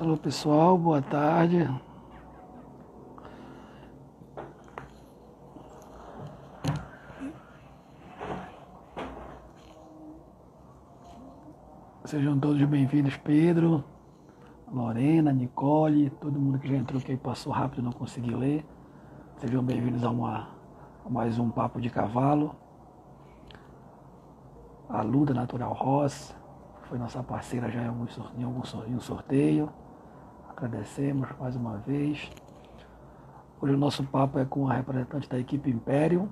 Alô pessoal, boa tarde. Sejam todos bem-vindos, Pedro, Lorena, Nicole, todo mundo que já entrou que aí passou rápido e não consegui ler. Sejam bem-vindos a mais um Papo de Cavalo. A Luda Natural Ross foi nossa parceira já em um sorteio. Agradecemos mais uma vez. Hoje o nosso papo é com a representante da equipe Império,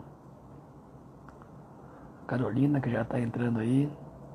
Carolina, que já está entrando aí.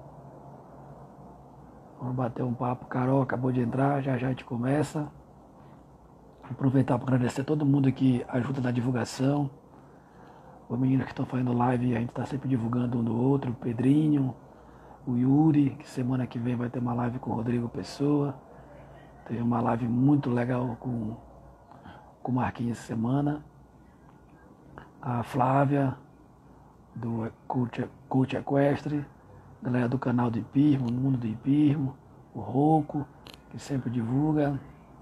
Vamos bater um papo. Carol acabou de entrar, já já a gente começa. Aproveitar para agradecer a todo mundo que ajuda na divulgação. Os meninos que estão fazendo live, a gente está sempre divulgando um do outro. O Pedrinho, o Yuri, que semana que vem vai ter uma live com o Rodrigo Pessoa. Teve uma live muito legal com o Marquinhos essa semana. A Flávia, do Coach Equestre. Galera do canal do Hipismo, no Mundo do Hipismo. O Rouco, que sempre divulga.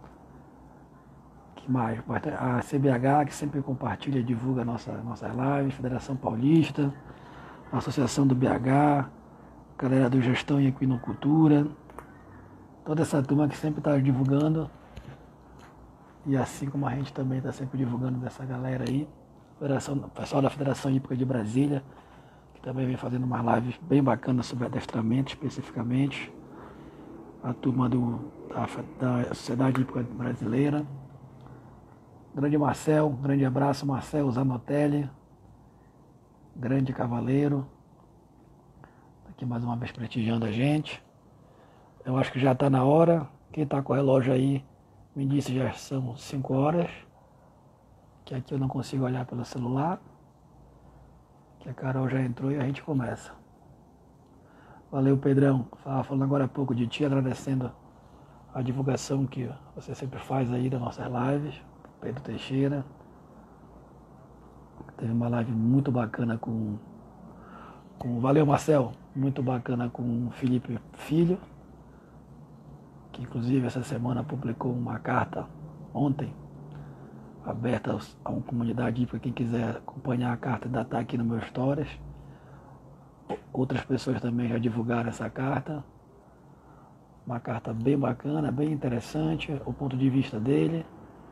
Que mais? A CBH, que sempre compartilha e divulga nossas lives. Federação Paulista. A Associação do BH. Galera do Gestão e Equinocultura. Toda essa turma que sempre está divulgando. E assim como a gente também está sempre divulgando dessa galera aí. O pessoal da Federação Hípica de Brasília, que também vem fazendo umas lives bem bacanas sobre adestramento especificamente. A turma da Sociedade Hípica Brasileira. Grande Marcel, grande abraço, Marcel Zanotelli. Grande cavaleiro. Aqui mais uma vez prestigiando a gente. Eu acho que já está na hora. Quem está com o relógio aí me disse já são 5 horas. Que aqui eu não consigo olhar pelo celular. Que a Carol já entrou e a gente começa. Valeu, Pedrão. Estava falando agora há pouco de ti, agradecendo a divulgação que você sempre faz aí das nossas lives. Pedro Teixeira. Teve uma live muito bacana com valeu, Marcel. Muito bacana com o Felipe Filho, que inclusive essa semana publicou uma carta ontem, aberta a uma comunidade para quem quiser acompanhar a carta, ainda está aqui no meu Stories. Outras pessoas também já divulgaram essa carta. Uma carta bem bacana, bem interessante, o ponto de vista dele.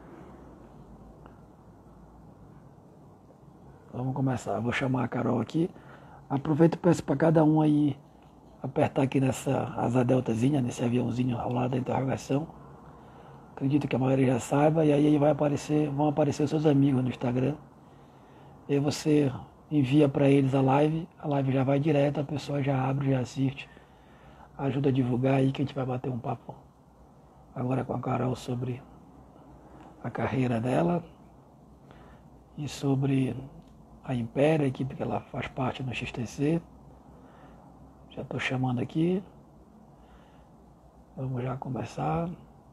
Vamos começar. Vou chamar a Carol aqui. Aproveito e peço para cada um aí apertar aqui nessa asa deltazinha, nesse aviãozinho ao lado da interrogação. Acredito que a maioria já saiba. E aí vão aparecer os seus amigos no Instagram. E aí você envia para eles a live já vai direto, a pessoa já abre, já assiste. Ajuda a divulgar aí que a gente vai bater um papo agora com a Carol sobre a carreira dela e sobre a Império, a equipe que ela faz parte no XTC. Já estou chamando aqui. Vamos já começar.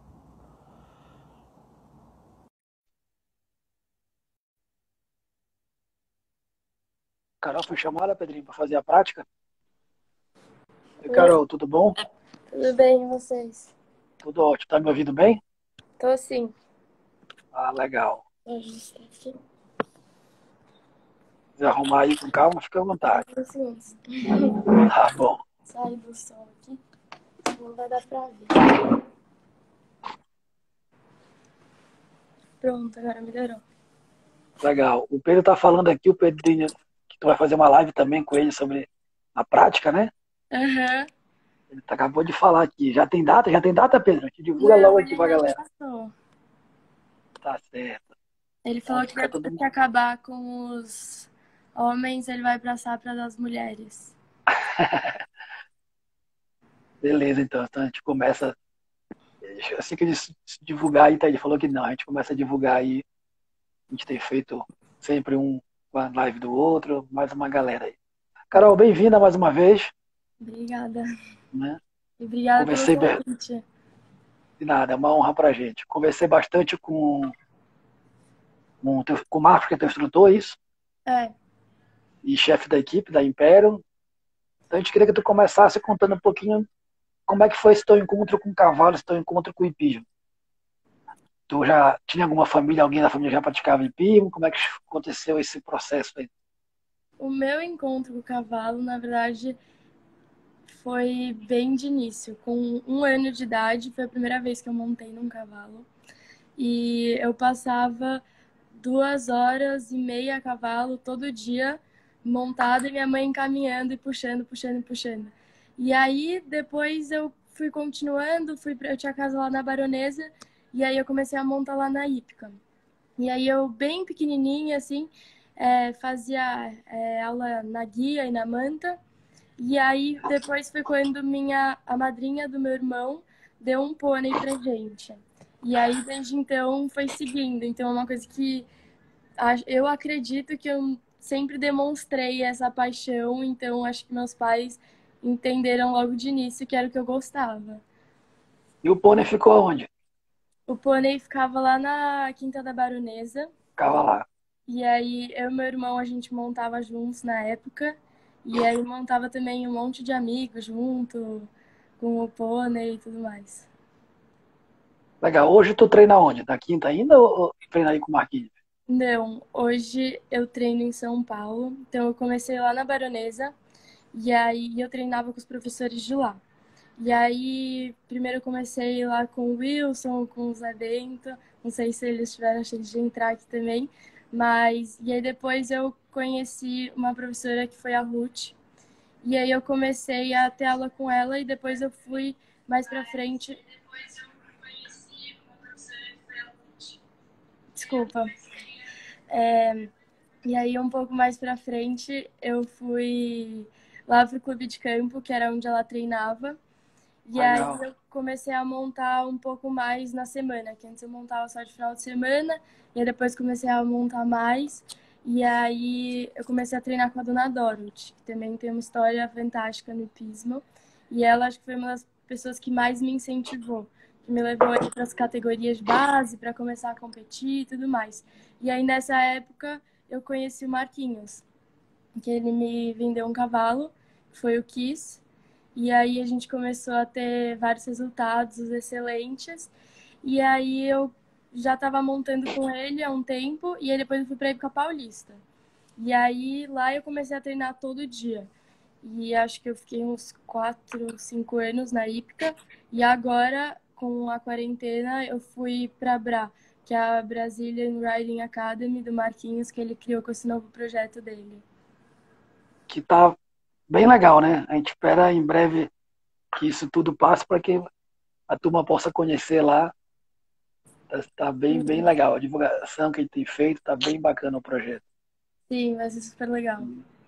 Carol foi chamada, Pedrinho, para fazer a prática? Oi, Carol, tudo bom? Tudo bem, e vocês? Tudo ótimo. Tá me ouvindo bem? Tô sim. Ah, legal. Se Se arrumar aí com calma, fica à vontade. Sim. Tá bom. Sai do som aqui, não vai dar pra ver. Pronto, agora melhorou. Legal. O Pedro tá falando aqui, o Pedrinho, que tu vai fazer uma live também com ele sobre a prática, né? Aham. Ele acabou de falar aqui. Já tem data? Já tem data, Pedro? Te divulga logo aqui pra galera. Passou. Tá certo. Ele falou que depois que acabar com os homens, ele vai passar para as mulheres. Beleza, então. Então a gente começa. Assim que ele se divulgar aí, tá? Ele falou que não. A gente começa a divulgar aí. A gente tem feito sempre uma live do outro, mais uma galera aí. Carol, bem-vinda mais uma vez. Obrigada. Né? E obrigada pelo convite. De nada, é uma honra pra gente. Conversei bastante com o Marcos, que é teu instrutor, é isso? É. E chefe da equipe, da Império. Então a gente queria que tu começasse contando um pouquinho como é que foi esse teu encontro com o cavalo, esse teu encontro com o hipismo. Tu já tinha alguma família, alguém da família já praticava hipismo? Como é que aconteceu esse processo aí? O meu encontro com o cavalo, na verdade, foi bem de início. Com 1 ano de idade, foi a primeira vez que eu montei num cavalo. E eu passava 2 horas e meia a cavalo todo dia, montada, e minha mãe encaminhando e puxando, puxando, puxando. E aí, depois eu fui continuando, eu tinha casa lá na Baronesa, e aí eu comecei a montar lá na Ípica. E aí eu, bem pequenininha, assim, fazia aula na guia e na manta. E aí depois foi quando a madrinha do meu irmão deu um pônei pra gente. E aí desde então foi seguindo. Então é uma coisa que eu acredito que eu sempre demonstrei essa paixão. Então acho que meus pais entenderam logo de início que era o que eu gostava. E o pônei ficou onde? O pônei ficava lá na Quinta da Baronesa. Ficava lá. E aí eu e meu irmão a gente montava juntos na época. E aí montava também um monte de amigos junto, com o pônei e tudo mais. Legal. Hoje tu treina onde? Na quinta ainda ou treina aí com o Marquinhos? Não, hoje eu treino em São Paulo. Então eu comecei lá na Baronesa e aí eu treinava com os professores de lá. E aí, primeiro eu comecei lá com o Wilson, com o Zé Bento. Não sei se eles tiveram a chance de entrar aqui também. Mas, e aí depois eu conheci uma professora que foi a Ruth. E aí eu comecei a ter aula com ela e depois eu fui mais pra frente. Desculpa. E aí um pouco mais pra frente eu fui lá pro clube de campo, que era onde ela treinava. E aí Legal. eu comecei a montar um pouco mais na semana, que antes eu montava só de final de semana, e aí depois comecei a montar mais. E aí eu comecei a treinar com a dona Dorothy, que também tem uma história fantástica no hipismo. E ela acho que foi uma das pessoas que mais me incentivou, que me levou aí para as categorias de base, para começar a competir e tudo mais. E aí nessa época eu conheci o Marquinhos, que ele me vendeu um cavalo, foi o Kiss. E aí a gente começou a ter vários resultados excelentes. E aí eu já estava montando com ele há um tempo e aí depois eu fui para a Época Paulista. E aí lá eu comecei a treinar todo dia. E acho que eu fiquei uns 4, 5 anos na hípica. E agora, com a quarentena, eu fui para a BRA, que é a Brazilian Riding Academy do Marquinhos, que ele criou com esse novo projeto dele. Que tá bem legal, né? A gente espera em breve que isso tudo passe para que a turma possa conhecer lá. Tá bem, bem legal. A divulgação que a gente tem feito, tá bem bacana o projeto. Sim, vai ser super legal.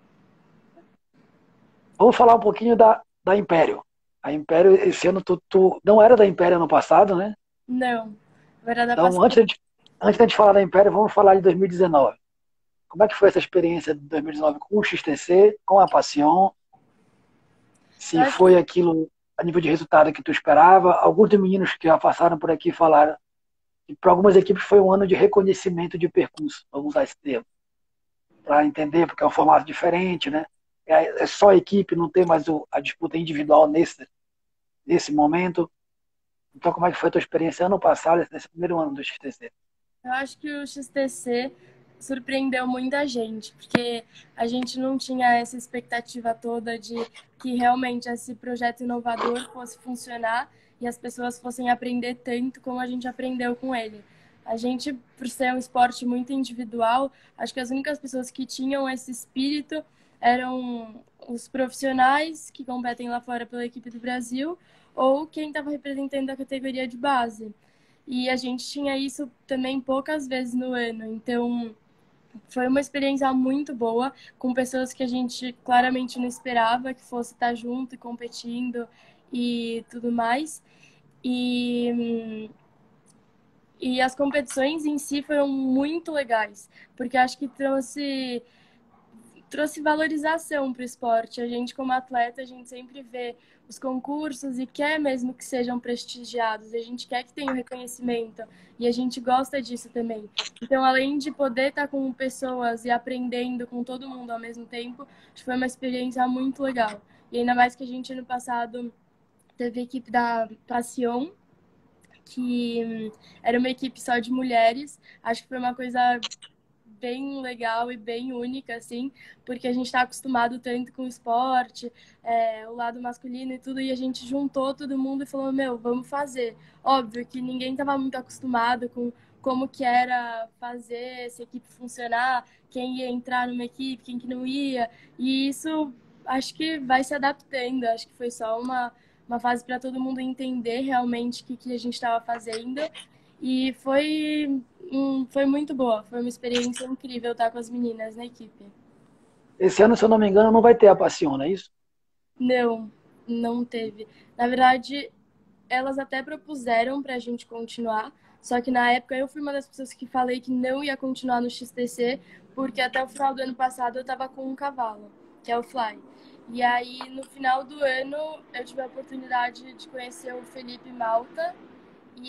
Vamos falar um pouquinho da Império. A Império, esse ano, tu não era da Império ano passado, né? Não, vai dar Então, antes da gente falar da Império, vamos falar de 2019. Como é que foi essa experiência de 2019 com o XTC, com a Passion? Se foi aquilo a nível de resultado que tu esperava? Alguns dos meninos que já passaram por aqui falaram que para algumas equipes foi um ano de reconhecimento de percurso, vamos usar esse termo, para entender, porque é um formato diferente, né? É só a equipe, não tem mais a disputa individual nesse momento. Então, como é que foi a tua experiência ano passado, nesse primeiro ano do XTC? Eu acho que o XTC surpreendeu muita gente, porque a gente não tinha essa expectativa toda de que realmente esse projeto inovador fosse funcionar e as pessoas fossem aprender tanto como a gente aprendeu com ele. A gente, por ser um esporte muito individual, acho que as únicas pessoas que tinham esse espírito eram os profissionais que competem lá fora pela equipe do Brasil ou quem estava representando a categoria de base. E a gente tinha isso também poucas vezes no ano. Então, foi uma experiência muito boa, com pessoas que a gente claramente não esperava que fosse estar junto e competindo e tudo mais. E, e as competições em si foram muito legais, porque acho que trouxe valorização para o esporte. A gente, como atleta, a gente sempre vê os concursos e quer mesmo que sejam prestigiados. A gente quer que tenha o reconhecimento e a gente gosta disso também. Então, além de poder estar com pessoas e aprendendo com todo mundo ao mesmo tempo, acho que foi uma experiência muito legal. E ainda mais que a gente, ano passado, teve a equipe da Passion, que era uma equipe só de mulheres. Acho que foi uma coisa bem legal e bem única, assim, porque a gente está acostumado tanto com o esporte, o lado masculino e tudo, e a gente juntou todo mundo e falou, meu, vamos fazer. Óbvio que ninguém estava muito acostumado com como que era fazer essa equipe funcionar, quem ia entrar numa equipe, quem que não ia, e isso acho que vai se adaptando, acho que foi só uma fase para todo mundo entender realmente o que a gente estava fazendo, e foi muito boa. Foi uma experiência incrível estar com as meninas na equipe. Esse ano, se eu não me engano, não vai ter a Passiona, é isso? Não, não teve. Na verdade, elas até propuseram para a gente continuar, só que na época eu fui uma das pessoas que falei que não ia continuar no XTC, porque até o final do ano passado eu estava com um cavalo, que é o Fly. E aí, no final do ano, eu tive a oportunidade de conhecer o Felipe Malta, e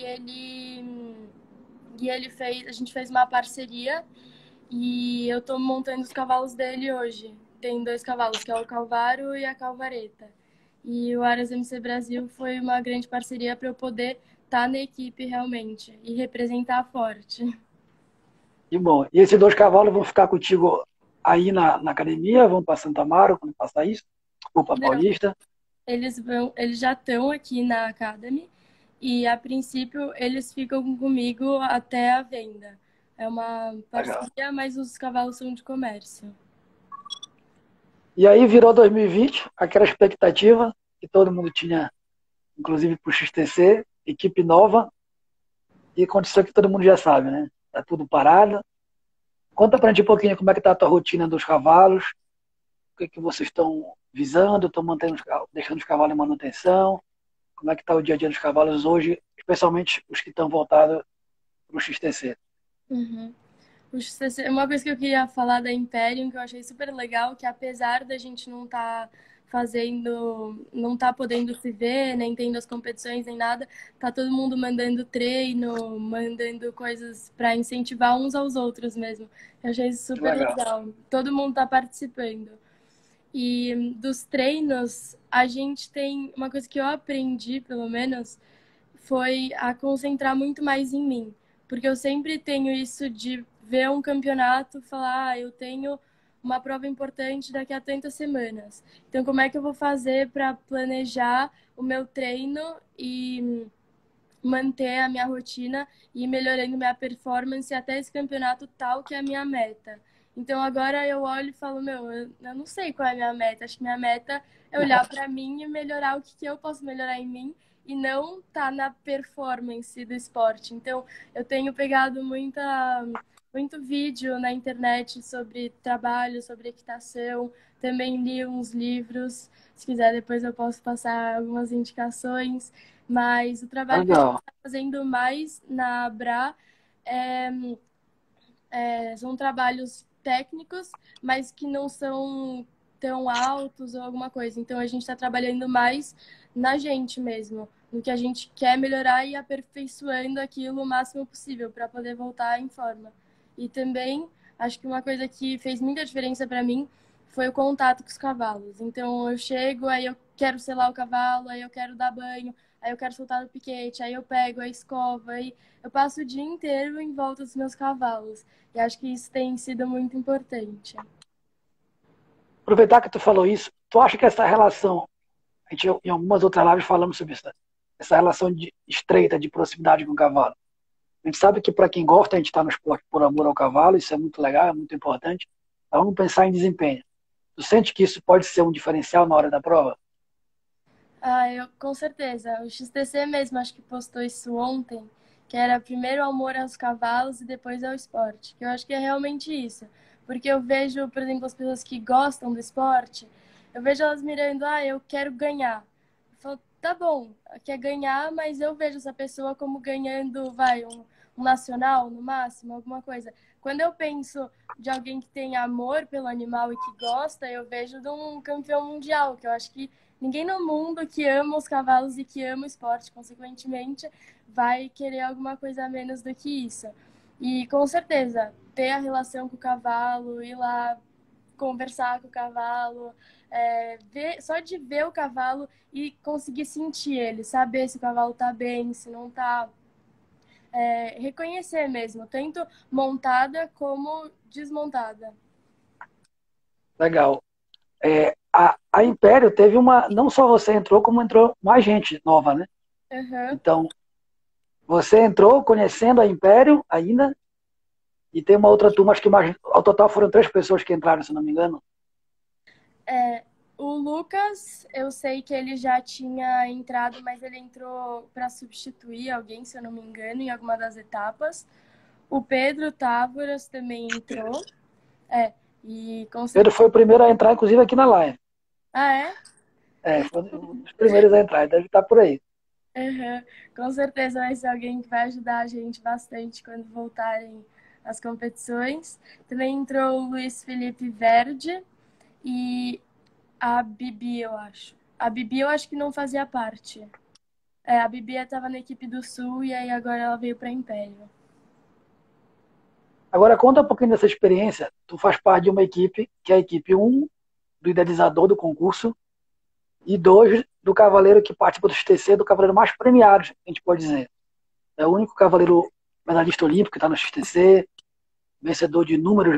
a gente fez uma parceria. E eu tô montando os cavalos dele hoje. Tem dois cavalos, que é o Calvário e a Calvareta. E o Aras MC Brasil foi uma grande parceria para eu poder estar na equipe realmente e representar forte. E bom, e esses dois cavalos vão ficar contigo aí na academia? Vão para Santa Amaro quando passar isso? Ou para Não, Paulista? eles já estão aqui na Academy e a princípio eles ficam comigo até a venda. É uma Legal. parceria, mas os cavalos são de comércio. E aí virou 2020, aquela expectativa que todo mundo tinha, inclusive para o XTC, equipe nova, e aconteceu que todo mundo já sabe, né? Tá tudo parado. Conta pra gente um pouquinho como é que tá a tua rotina dos cavalos, o que, que vocês estão visando, estão mantendo, deixando os cavalos em manutenção, como é que tá o dia a dia dos cavalos hoje, especialmente os que estão voltados para o XTC. Uhum. Uma coisa que eu queria falar da Imperium, que eu achei super legal, que apesar da gente não estar não tá podendo se ver, nem tendo as competições, nem nada, tá todo mundo mandando treino, mandando coisas para incentivar uns aos outros mesmo. Eu achei isso Que super legal. legal. Todo mundo tá participando. E dos treinos, a gente tem uma coisa que eu aprendi, pelo menos, foi a concentrar muito mais em mim. Porque eu sempre tenho isso de ver um campeonato, falar, eu tenho uma prova importante daqui a tantas semanas. Então, como é que eu vou fazer para planejar o meu treino e manter a minha rotina e ir melhorando minha performance até esse campeonato tal que é a minha meta. Então agora eu olho e falo, meu, eu não sei qual é a minha meta. Acho que minha meta é olhar para mim e melhorar o que eu posso melhorar em mim e não tá na performance do esporte. Então eu tenho pegado muito vídeo na internet sobre trabalho, sobre equitação. Também li uns livros. Se quiser, depois eu posso passar algumas indicações. Mas o trabalho que a gente Legal. está fazendo mais na Abra é, são trabalhos técnicos, mas que não são tão altos ou alguma coisa. Então a gente está trabalhando mais na gente mesmo, no que a gente quer melhorar e aperfeiçoando aquilo o máximo possível para poder voltar em forma. E também acho que uma coisa que fez muita diferença para mim foi o contato com os cavalos. Então eu chego, aí eu quero selar o cavalo, aí eu quero dar banho, aí eu quero soltar no piquete, aí eu pego a escova, aí eu passo o dia inteiro em volta dos meus cavalos. E acho que isso tem sido muito importante. Aproveitar que tu falou isso, tu acha que essa relação, a gente em algumas outras lives falamos sobre isso, né? Essa relação estreita de proximidade com o cavalo. A gente sabe que para quem gosta, a gente está no esporte por amor ao cavalo, isso é muito legal, é muito importante. Então vamos pensar em desempenho. Tu sente que isso pode ser um diferencial na hora da prova? Com certeza. O XTC mesmo, acho que postou isso ontem, que era primeiro amor aos cavalos e depois ao esporte. Que eu acho que é realmente isso. Porque eu vejo, por exemplo, as pessoas que gostam do esporte, eu vejo elas mirando, eu quero ganhar. Eu falo, tá bom, quer ganhar, mas eu vejo essa pessoa como ganhando, um nacional no máximo, alguma coisa. Quando eu penso de alguém que tem amor pelo animal e que gosta, eu vejo de um campeão mundial, que eu acho que ninguém no mundo que ama os cavalos e que ama o esporte, consequentemente, vai querer alguma coisa a menos do que isso. E com certeza, ter a relação com o cavalo, ir lá conversar com o cavalo, só de ver o cavalo e conseguir sentir ele, saber se o cavalo tá bem, se não tá. reconhecer mesmo, tanto montada como desmontada. Legal. A Império teve uma. Não só você entrou, como entrou mais gente nova, né? Uhum. Então, você entrou conhecendo a Império ainda, e tem uma outra turma, acho que mais. Ao total foram 3 pessoas que entraram, se não me engano. O Lucas, eu sei que ele já tinha entrado, mas ele entrou para substituir alguém, se eu não me engano, em alguma das etapas. O Pedro Távoras também entrou. E com Pedro certeza. foi o primeiro a entrar, inclusive, aqui na live. Ah, é? Foi um dos primeiros a entrar, deve estar por aí. Uhum. Com certeza vai ser alguém que vai ajudar a gente bastante quando voltarem as competições. Também entrou o Luiz Felipe Verde e a Bibi, eu acho. A Bibi eu acho que não fazia parte. A Bibi estava na equipe do Sul e aí agora ela veio para Império. Agora, conta um pouquinho dessa experiência. Tu faz parte de uma equipe, que é a equipe um do idealizador do concurso, e 2 do cavaleiro que participa do XTC, do cavaleiro mais premiado, a gente pode dizer. É o único cavaleiro medalhista olímpico que está no XTC, vencedor de inúmeros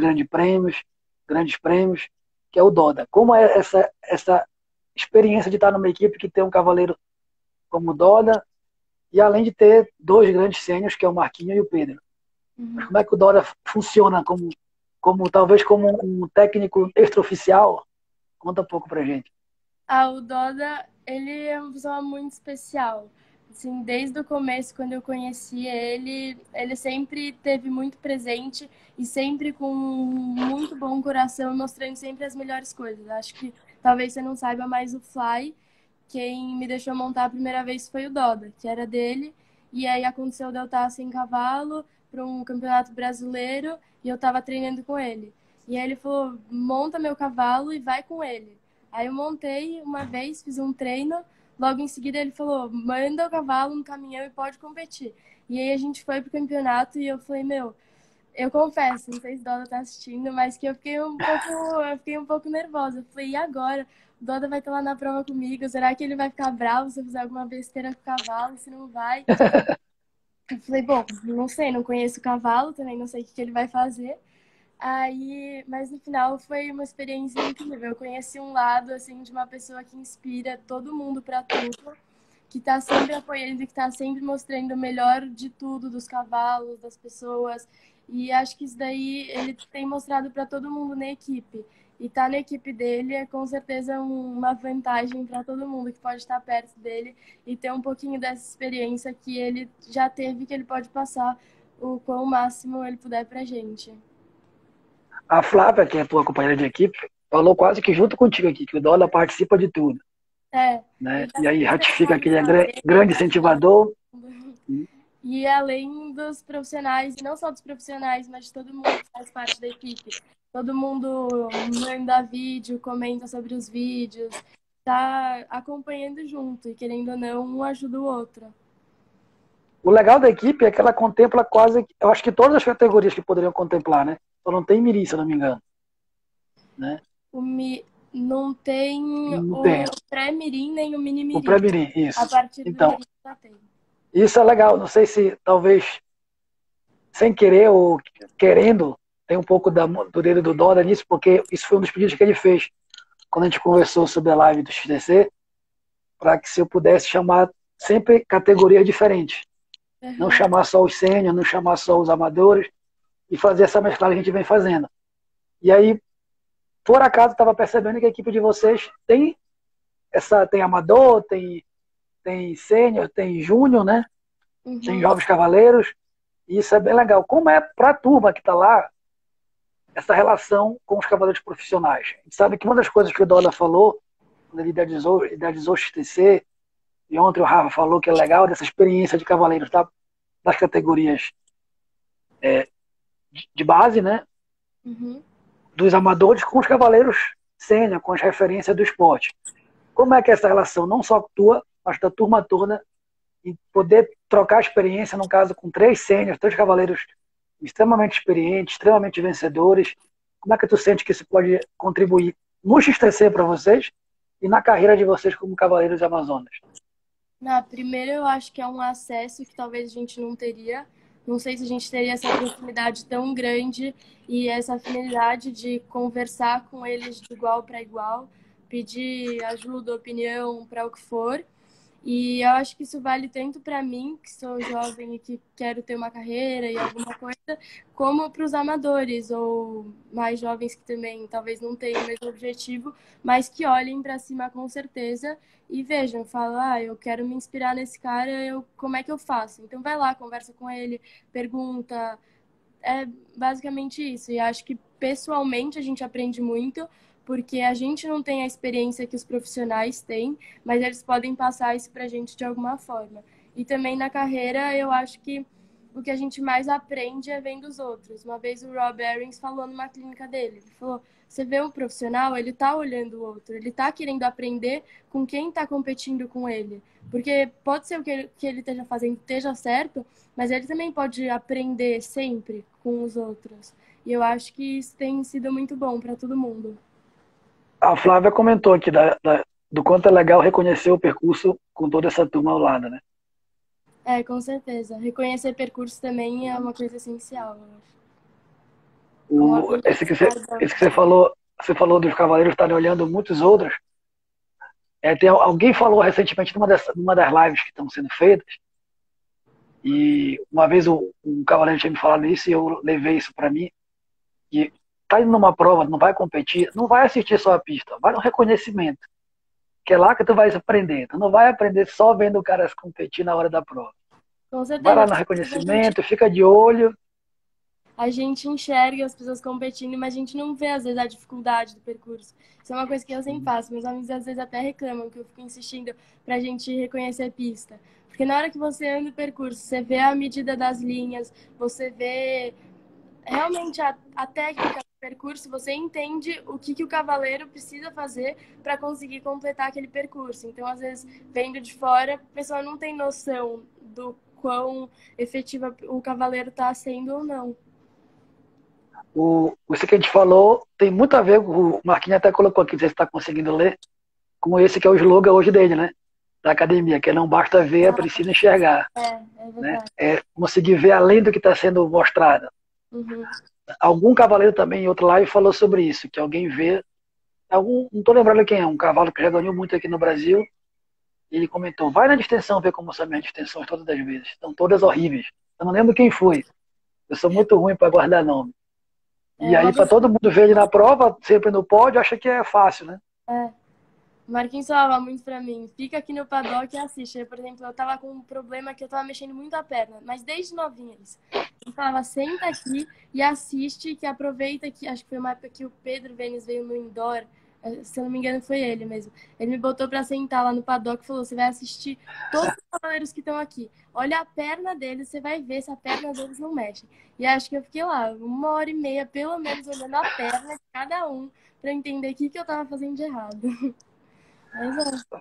grandes prêmios, que é o Doda. Como é essa experiência de estar numa equipe que tem um cavaleiro como o Doda, e além de ter 2 grandes sênios, que é o Marquinho e o Pedro. Mas como é que o Doda funciona talvez como um técnico extraoficial? Conta um pouco pra gente. O Doda, ele é uma pessoa muito especial. Assim, desde o começo, quando eu conheci ele, ele sempre teve muito presente e sempre com muito bom coração, mostrando sempre as melhores coisas. Acho que talvez você não saiba, mas o Fly, quem me deixou montar a primeira vez foi o Doda, que era dele. E aí aconteceu de eu estar sem cavalo para um campeonato brasileiro e eu estava treinando com ele. E aí ele falou: monta meu cavalo e vai com ele. Aí eu montei uma vez, fiz um treino. Logo em seguida ele falou: manda o cavalo no caminhão e pode competir. E aí a gente foi pro campeonato e eu falei: meu, eu confesso, não sei se o Doda tá assistindo, mas que eu fiquei um pouco nervosa. Eu falei: e agora? O Doda vai estar lá na prova comigo. Será que ele vai ficar bravo se eu fizer alguma besteira com o cavalo? Se não vai? Eu falei: bom, não sei, não conheço o cavalo, também não sei o que ele vai fazer. Aí, mas no final foi uma experiência incrível. Eu conheci um lado assim de uma pessoa que inspira todo mundo para tudo, que está sempre apoiando, que está sempre mostrando o melhor de tudo, dos cavalos, das pessoas. E acho que isso daí ele tem mostrado para todo mundo na equipe. E estar na equipe dele é com certeza uma vantagem para todo mundo que pode estar perto dele e ter um pouquinho dessa experiência que ele já teve, que ele pode passar o quão máximo ele puder para gente. A Flávia, que é a tua companheira de equipe, falou quase que junto contigo aqui, que o Doda participa de tudo, né? Ele tá E aí sempre ratifica que incentivando ele a é fazer, grande ajudando incentivador. todo mundo. E além dos profissionais, e não só dos profissionais, mas de todo mundo que faz parte da equipe. Todo mundo manda vídeo, comenta sobre os vídeos, tá acompanhando junto e querendo ou não, um ajuda o outro. O legal da equipe é que ela contempla quase, eu acho que todas as categorias que poderiam contemplar, né? Só não tem Mirim, se eu não me engano, né? Não tem Não o tem. pré-mirim nem o O mini-mirim. pré-Mirim, A isso. partir do Então, mirim já tem. isso é legal. Não sei se talvez sem querer ou querendo, tem um pouco do dedo do Doda nisso, porque isso foi um dos pedidos que ele fez quando a gente conversou sobre a live do XTC, para que se eu pudesse chamar sempre categorias diferentes. Não Uhum. chamar só os sênior, não chamar só os amadores, e fazer essa mesclagem que a gente vem fazendo. E aí, por acaso, estava percebendo que a equipe de vocês tem amador, tem sênior, tem júnior, né? Tem Uhum. jovens cavaleiros, e isso é bem legal. Como é para a turma que está lá, essa relação com os cavaleiros profissionais? A gente sabe que uma das coisas que o Doda falou, quando ele idealizou o XTC, e ontem o Rafa falou que é legal dessa experiência de cavaleiros das categorias de base, né? Uhum. Dos amadores com os cavaleiros sênior, com as referências do esporte. Como é que é essa relação, não só tua, mas da turma toda, e poder trocar experiência, no caso, com 3 sêniors, 3 cavaleiros extremamente experientes, extremamente vencedores? Como é que tu sente que isso pode contribuir no XTC para vocês e na carreira de vocês como cavaleiros amazonas? Primeiro, eu acho que é um acesso que talvez a gente não teria Não sei se a gente teria essa proximidade tão grande e essa afinidade de conversar com eles de igual para igual, pedir ajuda, opinião, para o que for. E eu acho que isso vale tanto para mim, que sou jovem e que quero ter uma carreira e alguma coisa, como para os amadores ou mais jovens que também talvez não tenham o mesmo objetivo, mas que olhem para cima com certeza e vejam, falam, eu quero me inspirar nesse cara, como é que eu faço? Então vai lá, conversa com ele, pergunta, é basicamente isso. E acho que pessoalmente a gente aprende muito, porque a gente não tem a experiência que os profissionais têm, mas eles podem passar isso pra gente de alguma forma. E também na carreira, eu acho que o que a gente mais aprende é vendo os outros. Uma vez o Rob Aarons falou numa clínica dele, ele falou, você vê um profissional, ele tá olhando o outro, ele tá querendo aprender com quem tá competindo com ele. Porque pode ser o que ele esteja fazendo esteja certo, mas ele também pode aprender sempre com os outros. E eu acho que isso tem sido muito bom para todo mundo. A Flávia comentou aqui do quanto é legal reconhecer o percurso com toda essa turma ao lado, né? É, com certeza. Reconhecer percurso também é uma coisa essencial, eu acho. Como Esse que você falou dos cavaleiros estarem olhando muitos outros. Alguém falou recentemente numa das lives que estão sendo feitas, e uma vez um cavaleiro tinha me falado isso e eu levei isso para mim, que tá indo numa prova, não vai competir, não vai assistir só a pista, vai no reconhecimento, que é lá que tu vai aprender. Tu não vai aprender só vendo o cara competir na hora da prova. Com Vai lá certeza. no reconhecimento, fica de olho. A gente enxerga as pessoas competindo, mas a gente não vê, às vezes, a dificuldade do percurso. Isso é uma coisa que eu sempre faço. Meus amigos, às vezes, até reclamam que eu fico insistindo pra gente reconhecer a pista. Porque na hora que você anda o percurso, você vê a medida das linhas, você vê realmente a técnica do percurso, você entende o que o cavaleiro precisa fazer para conseguir completar aquele percurso. Então, às vezes, vendo de fora, a pessoa não tem noção do quão efetiva o cavaleiro está sendo ou não. Isso que a gente falou tem muito a ver, o Marquinhos até colocou aqui, não sei se está conseguindo ler, com esse que é o slogan hoje dele, né? Da academia, que não basta ver, é preciso enxergar. É Né? verdade. É conseguir ver além do que está sendo mostrado. Uhum. Algum cavaleiro também em outra live falou sobre isso, que alguém vê, não estou lembrando quem é, um cavalo que já ganhou muito aqui no Brasil, e ele comentou, vai na distensão ver como são minhas distensões todas as vezes, estão todas horríveis. Eu não lembro quem foi, eu sou muito ruim para guardar nome. E Uma aí, para vez, todo mundo ver ele na prova, sempre no pódio, acha que é fácil, né? o Marquinhos falava muito pra mim, fica aqui no paddock e assiste. Por exemplo, eu tava com um problema que eu tava mexendo muito a perna, mas desde novinha isso. Ele falava, senta aqui e assiste, que aproveita que, acho que foi uma época que o Pedro Vênis veio no indoor, se eu não me engano foi ele mesmo. Ele me botou pra sentar lá no paddock e falou, você vai assistir todos os cavaleiros que estão aqui. Olha a perna deles, você vai ver se a perna deles não mexe. E acho que eu fiquei lá 1h30, pelo menos, olhando a perna de cada um, pra entender o que eu tava fazendo de errado. Mas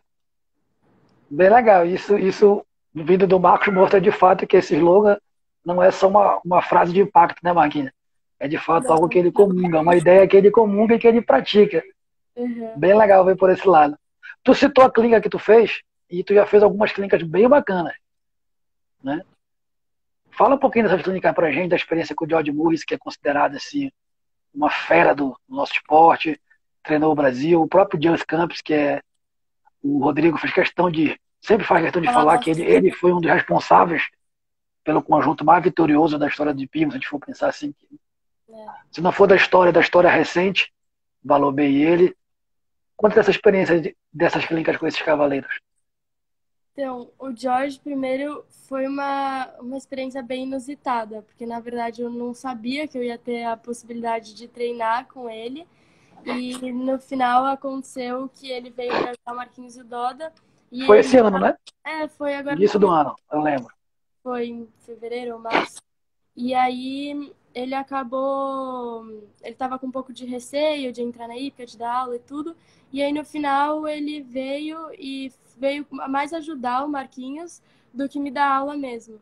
Bem legal. Isso vindo do Marcos mostra de fato que esse slogan não é só uma frase de impacto, né, Marquinhos? É de fato algo que ele comunga, uma ideia que ele comunga e que ele pratica. uhum. Bem legal ver por esse lado. Tu citou a clínica que tu fez e tu já fez algumas clínicas bem bacanas, né? Fala um pouquinho dessas clínicas pra gente, da experiência com o George Morris, que é considerado assim uma fera do nosso esporte, treinou o Brasil, o próprio Just Campos, que é o Rodrigo sempre faz questão de falar que ele foi um dos responsáveis pelo conjunto mais vitorioso da história de Pima, se a gente for pensar assim. Se não for da história recente, valor bem ele. Conta dessa experiência dessas clínicas com esses cavaleiros. Então, o George, primeiro, foi uma experiência bem inusitada, porque, na verdade, eu não sabia que eu ia ter a possibilidade de treinar com ele. E, no final, aconteceu que ele veio para ajudar o Marquinhos e o Doda. E Foi ele... esse ano, né? Foi agora Início do ano, eu lembro. Foi em fevereiro ou março. E aí, ele acabou... Ele estava com um pouco de receio de entrar na IPA, de dar aula e tudo. E aí, no final, ele veio mais ajudar o Marquinhos do que me dar aula mesmo.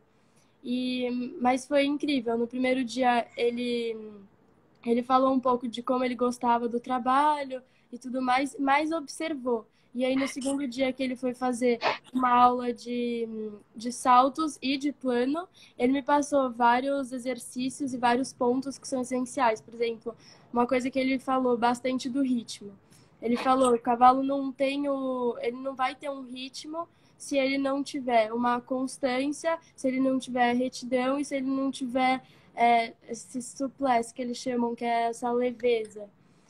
Mas foi incrível. No primeiro dia, ele falou um pouco de como ele gostava do trabalho e tudo mais, mas observou. E aí, no segundo dia que ele foi fazer uma aula de saltos e de plano, ele me passou vários exercícios e vários pontos que são essenciais. Por exemplo, uma coisa que ele falou bastante do ritmo. Ele falou, o cavalo ele não vai ter um ritmo se ele não tiver uma constância, se ele não tiver retidão e se ele não tiver esse souplesse que eles chamam, que é essa leveza.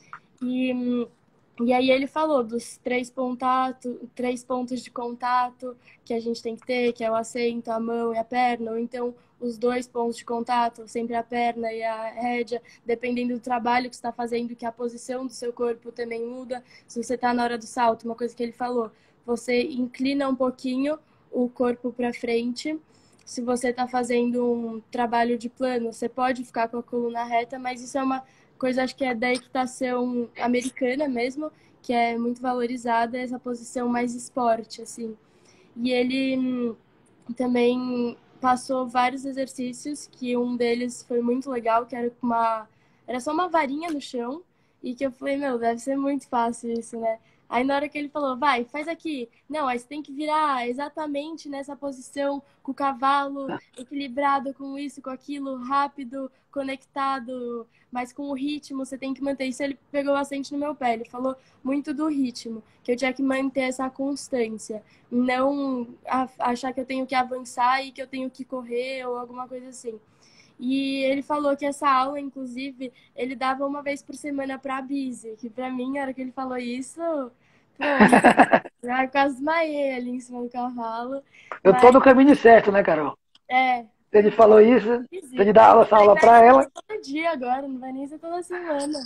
E e aí ele falou dos três pontos de contato que a gente tem que ter, que é o assento, a mão e a perna, ou então os dois pontos de contato, sempre a perna e a rédea, dependendo do trabalho que você está fazendo, que a posição do seu corpo também muda. Se você está na hora do salto, uma coisa que ele falou, você inclina um pouquinho o corpo para frente. Se você está fazendo um trabalho de plano, você pode ficar com a coluna reta, mas isso é uma coisa, acho que é da equitação americana mesmo, que é muito valorizada, essa posição mais esporte, assim. E ele também passou vários exercícios, que um deles foi muito legal, que era só uma varinha no chão, e que eu falei, meu, deve ser muito fácil isso, né? Aí na hora que ele falou, vai, faz aqui. Não, aí você tem que virar exatamente nessa posição, com o cavalo equilibrado, com isso, com aquilo, rápido, conectado, mas com o ritmo você tem que manter. Isso ele pegou bastante no meu pé. Ele falou muito do ritmo, que eu tinha que manter essa constância. Não achar que eu tenho que avançar e que eu tenho que correr ou alguma coisa assim. E ele falou que essa aula, inclusive, ele dava uma vez por semana para a Bise, que para mim, na hora que ele falou isso, pronto, já quase desmaiei ali em cima do cavalo. Eu tô Mas no caminho certo, né, Carol? é, Ele falou isso, ele Bise. dá essa aula Vai para ser ela. todo dia agora, não vai nem ser toda semana.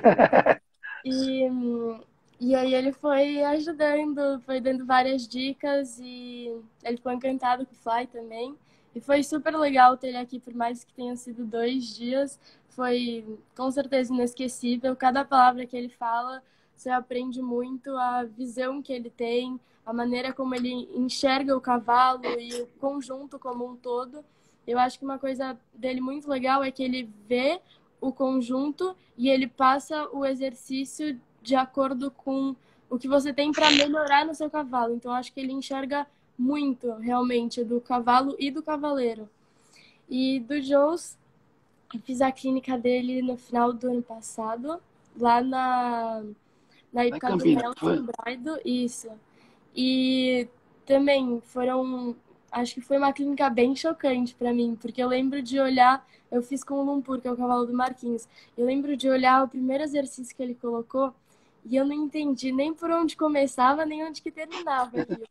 E, e aí ele foi ajudando, foi dando várias dicas e ele ficou encantado com o Fly também. E foi super legal ter ele aqui, por mais que tenham sido 2 dias. Foi com certeza inesquecível. Cada palavra que ele fala, você aprende muito a visão que ele tem, a maneira como ele enxerga o cavalo e o conjunto como um todo. Eu acho que uma coisa dele muito legal é que ele vê o conjunto e ele passa o exercício de acordo com o que você tem para melhorar no seu cavalo. Então, acho que ele enxerga muito, realmente, do cavalo e do cavaleiro. E do Jones, eu fiz a clínica dele no final do ano passado, lá na Vai época do Campinas, foi? Nelson Braido, isso. E também acho que foi uma clínica bem chocante para mim, porque eu lembro de olhar, eu fiz com o Lumpur, que é o cavalo do Marquinhos. Eu lembro de olhar o primeiro exercício que ele colocou e eu não entendi nem por onde começava, nem onde que terminava aquilo.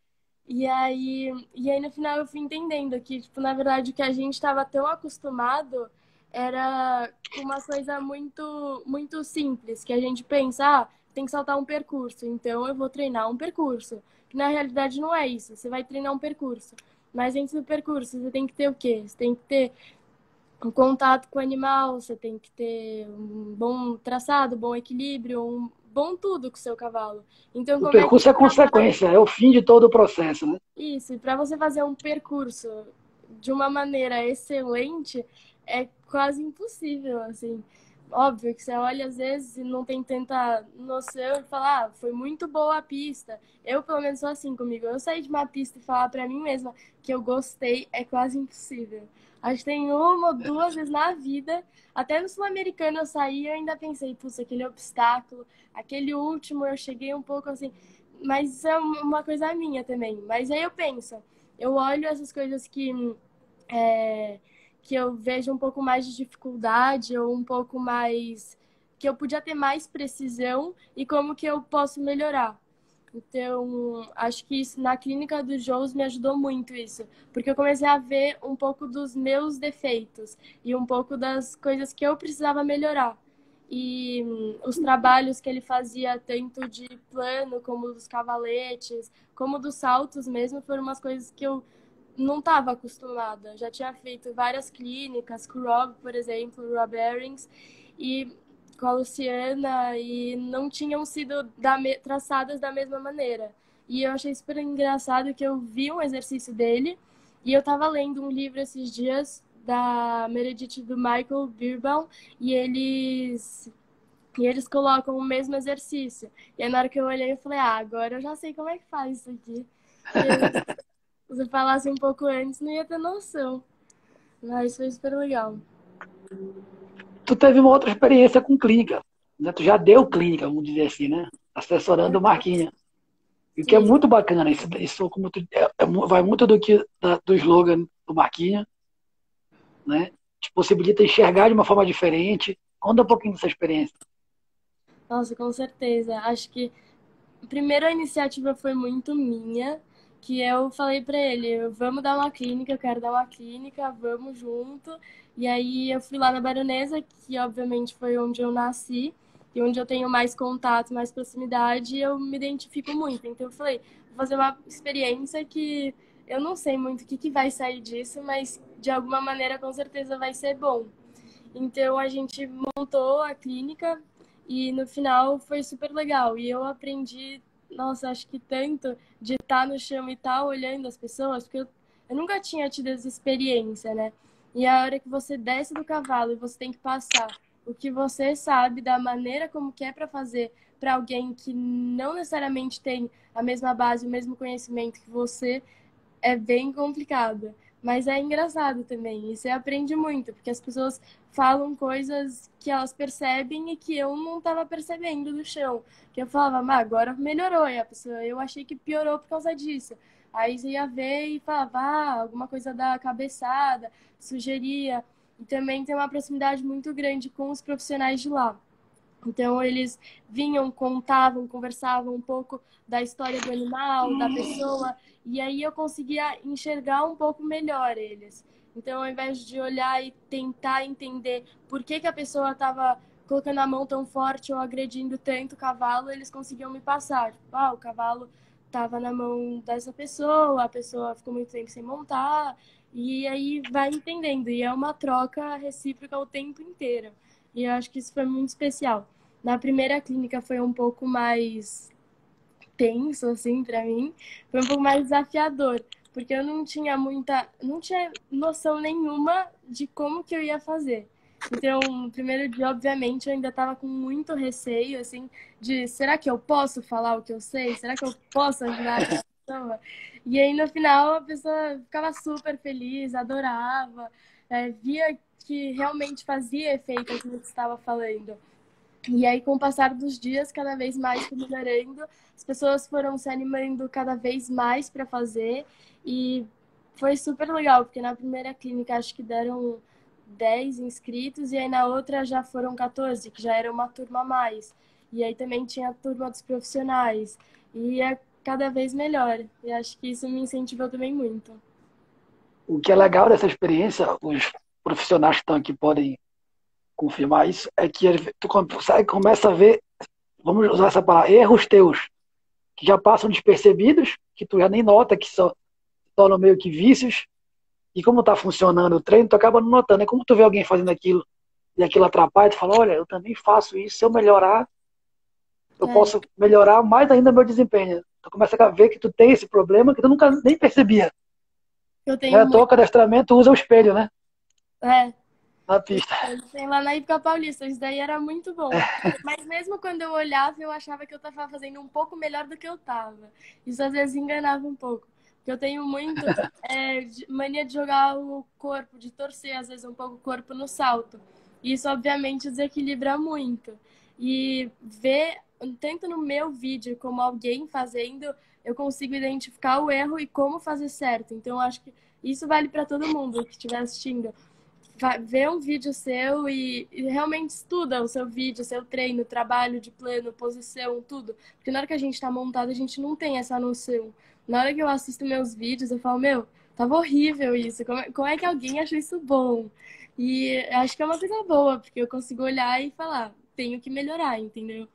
E aí no final eu fui entendendo que, tipo, na verdade, o que a gente estava tão acostumado era com uma coisa muito, muito simples, que a gente pensa, tem que saltar um percurso, então eu vou treinar um percurso. Que na realidade não é isso, você vai treinar um percurso. Mas dentro do percurso você tem que ter o quê? Você tem que ter um contato com o animal, você tem que ter um bom traçado, um bom equilíbrio, um bom tudo com o seu cavalo. Então, O como é que percurso é você consequência, é o fim de todo o processo, né? isso, e para você fazer um percurso de uma maneira excelente, é quase impossível, assim. Óbvio que você olha às vezes e não tem tanta noção e fala, foi muito boa a pista. Eu, pelo menos, sou assim comigo. Eu sair de uma pista e falar para mim mesma que eu gostei é quase impossível. Acho que tem uma ou duas vezes na vida, até no Sul-Americano eu saí e eu ainda pensei, putz, aquele obstáculo, aquele último eu cheguei um pouco assim, mas isso é uma coisa minha também. Mas aí eu penso, eu olho essas coisas é, que eu vejo um pouco mais de dificuldade ou um pouco mais que eu podia ter mais precisão e como que eu posso melhorar. Então, acho que isso, na clínica do Jous me ajudou muito isso, porque eu comecei a ver um pouco dos meus defeitos e um pouco das coisas que eu precisava melhorar. E os trabalhos que ele fazia, tanto de plano, como dos cavaletes, como dos saltos mesmo, foram umas coisas que eu não estava acostumada. Já tinha feito várias clínicas, com o Rob, por exemplo, o Rob Aarons, e com a Luciana, e não tinham sido traçadas da mesma maneira. E eu achei super engraçado que eu vi um exercício dele, e eu estava lendo um livro esses dias da Meredith do Michael Birbaum, e eles e eles colocam o mesmo exercício. E aí na hora que eu olhei, eu falei, ah, agora eu já sei como é que faz isso aqui. Porque se você falasse um pouco antes, não ia ter noção. Mas foi super legal. Tu teve uma outra experiência com clínica, né? Tu já deu clínica, vamos dizer assim, né? Assessorando o Marquinhos. E o que é Sim. muito bacana, isso como vai muito do slogan do Marquinhos, né? Te possibilita enxergar de uma forma diferente. Conta um pouquinho dessa experiência. Nossa, com certeza. Acho que primeiro a iniciativa foi muito minha, que eu falei pra ele, vamos dar uma clínica, eu quero dar uma clínica, vamos junto. E aí eu fui lá na Baronesa, que obviamente foi onde eu nasci, e onde eu tenho mais contato, mais proximidade, e eu me identifico muito. Então eu falei, vou fazer uma experiência que eu não sei muito o que vai sair disso, mas de alguma maneira com certeza vai ser bom. Então a gente montou a clínica e no final foi super legal. E eu aprendi, nossa, acho que tanto de estar no chão e estar olhando as pessoas, porque eu nunca tinha tido essa experiência, né? E a hora que você desce do cavalo e você tem que passar o que você sabe da maneira como que é para fazer para alguém que não necessariamente tem a mesma base, o mesmo conhecimento que você, é bem complicado. Mas é engraçado também. E você aprende muito, porque as pessoas falam coisas que elas percebem e que eu não estava percebendo do chão. Que eu falava, mas agora melhorou. E a pessoa, eu achei que piorou por causa disso. Aí você ia ver e falava, alguma coisa da cabeçada, sugeria. E também tem uma proximidade muito grande com os profissionais de lá. Então, eles vinham, contavam, conversavam um pouco da história do animal, da pessoa, e aí eu conseguia enxergar um pouco melhor eles. Então, ao invés de olhar e tentar entender por que que a pessoa estava colocando a mão tão forte ou agredindo tanto o cavalo, eles conseguiam me passar. Tipo, o cavalo estava na mão dessa pessoa, a pessoa ficou muito tempo sem montar, e aí vai entendendo. E é uma troca recíproca o tempo inteiro. E eu acho que isso foi muito especial. Na primeira clínica foi um pouco mais tenso, assim, para mim. Foi um pouco mais desafiador, porque eu não tinha noção nenhuma de como que eu ia fazer. Então, no primeiro dia, obviamente, eu ainda estava com muito receio, assim, de será que eu posso falar o que eu sei? Será que eu posso ajudar aquela pessoa? E aí, no final, a pessoa ficava super feliz, adorava, via que realmente fazia efeito aquilo que estava falando. E aí, com o passar dos dias, cada vez mais foi melhorando, as pessoas foram se animando cada vez mais para fazer e foi super legal, porque na primeira clínica acho que deram 10 inscritos e aí na outra já foram 14, que já era uma turma a mais. E aí também tinha a turma dos profissionais e é cada vez melhor. E acho que isso me incentivou também muito. O que é legal dessa experiência, os profissionais que estão aqui podem confirmar isso, é que tu começa a ver, vamos usar essa palavra, erros teus, que já passam despercebidos, que tu já nem nota, que só tornam meio que vícios, e como está funcionando o treino, tu acaba não notando. É como tu vê alguém fazendo aquilo, e aquilo atrapalha, tu fala, olha, eu também faço isso, se eu melhorar, eu É, posso melhorar mais ainda meu desempenho. Tu começa a ver que tu tem esse problema que tu nunca nem percebia. eu Não é tenho à toa muito. que o adestramento usa o espelho, né? É, Na pista. tem lá na Ipica Paulista, isso daí era muito bom. Mas mesmo quando eu olhava, eu achava que eu estava fazendo um pouco melhor do que eu estava. Isso às vezes enganava um pouco. Porque eu tenho muito mania de jogar o corpo, de torcer às vezes um pouco o corpo no salto. Isso obviamente desequilibra muito. E ver, tanto no meu vídeo como alguém fazendo, eu consigo identificar o erro e como fazer certo. Então eu acho que isso vale para todo mundo que estiver assistindo, vê um vídeo seu e realmente estuda o seu vídeo, o seu treino, trabalho de plano, posição, tudo. Porque na hora que a gente tá montado, a gente não tem essa noção. Na hora que eu assisto meus vídeos, eu falo, meu, tava horrível isso. Como é que alguém achou isso bom? E acho que é uma coisa boa, porque eu consigo olhar e falar, tenho que melhorar, entendeu?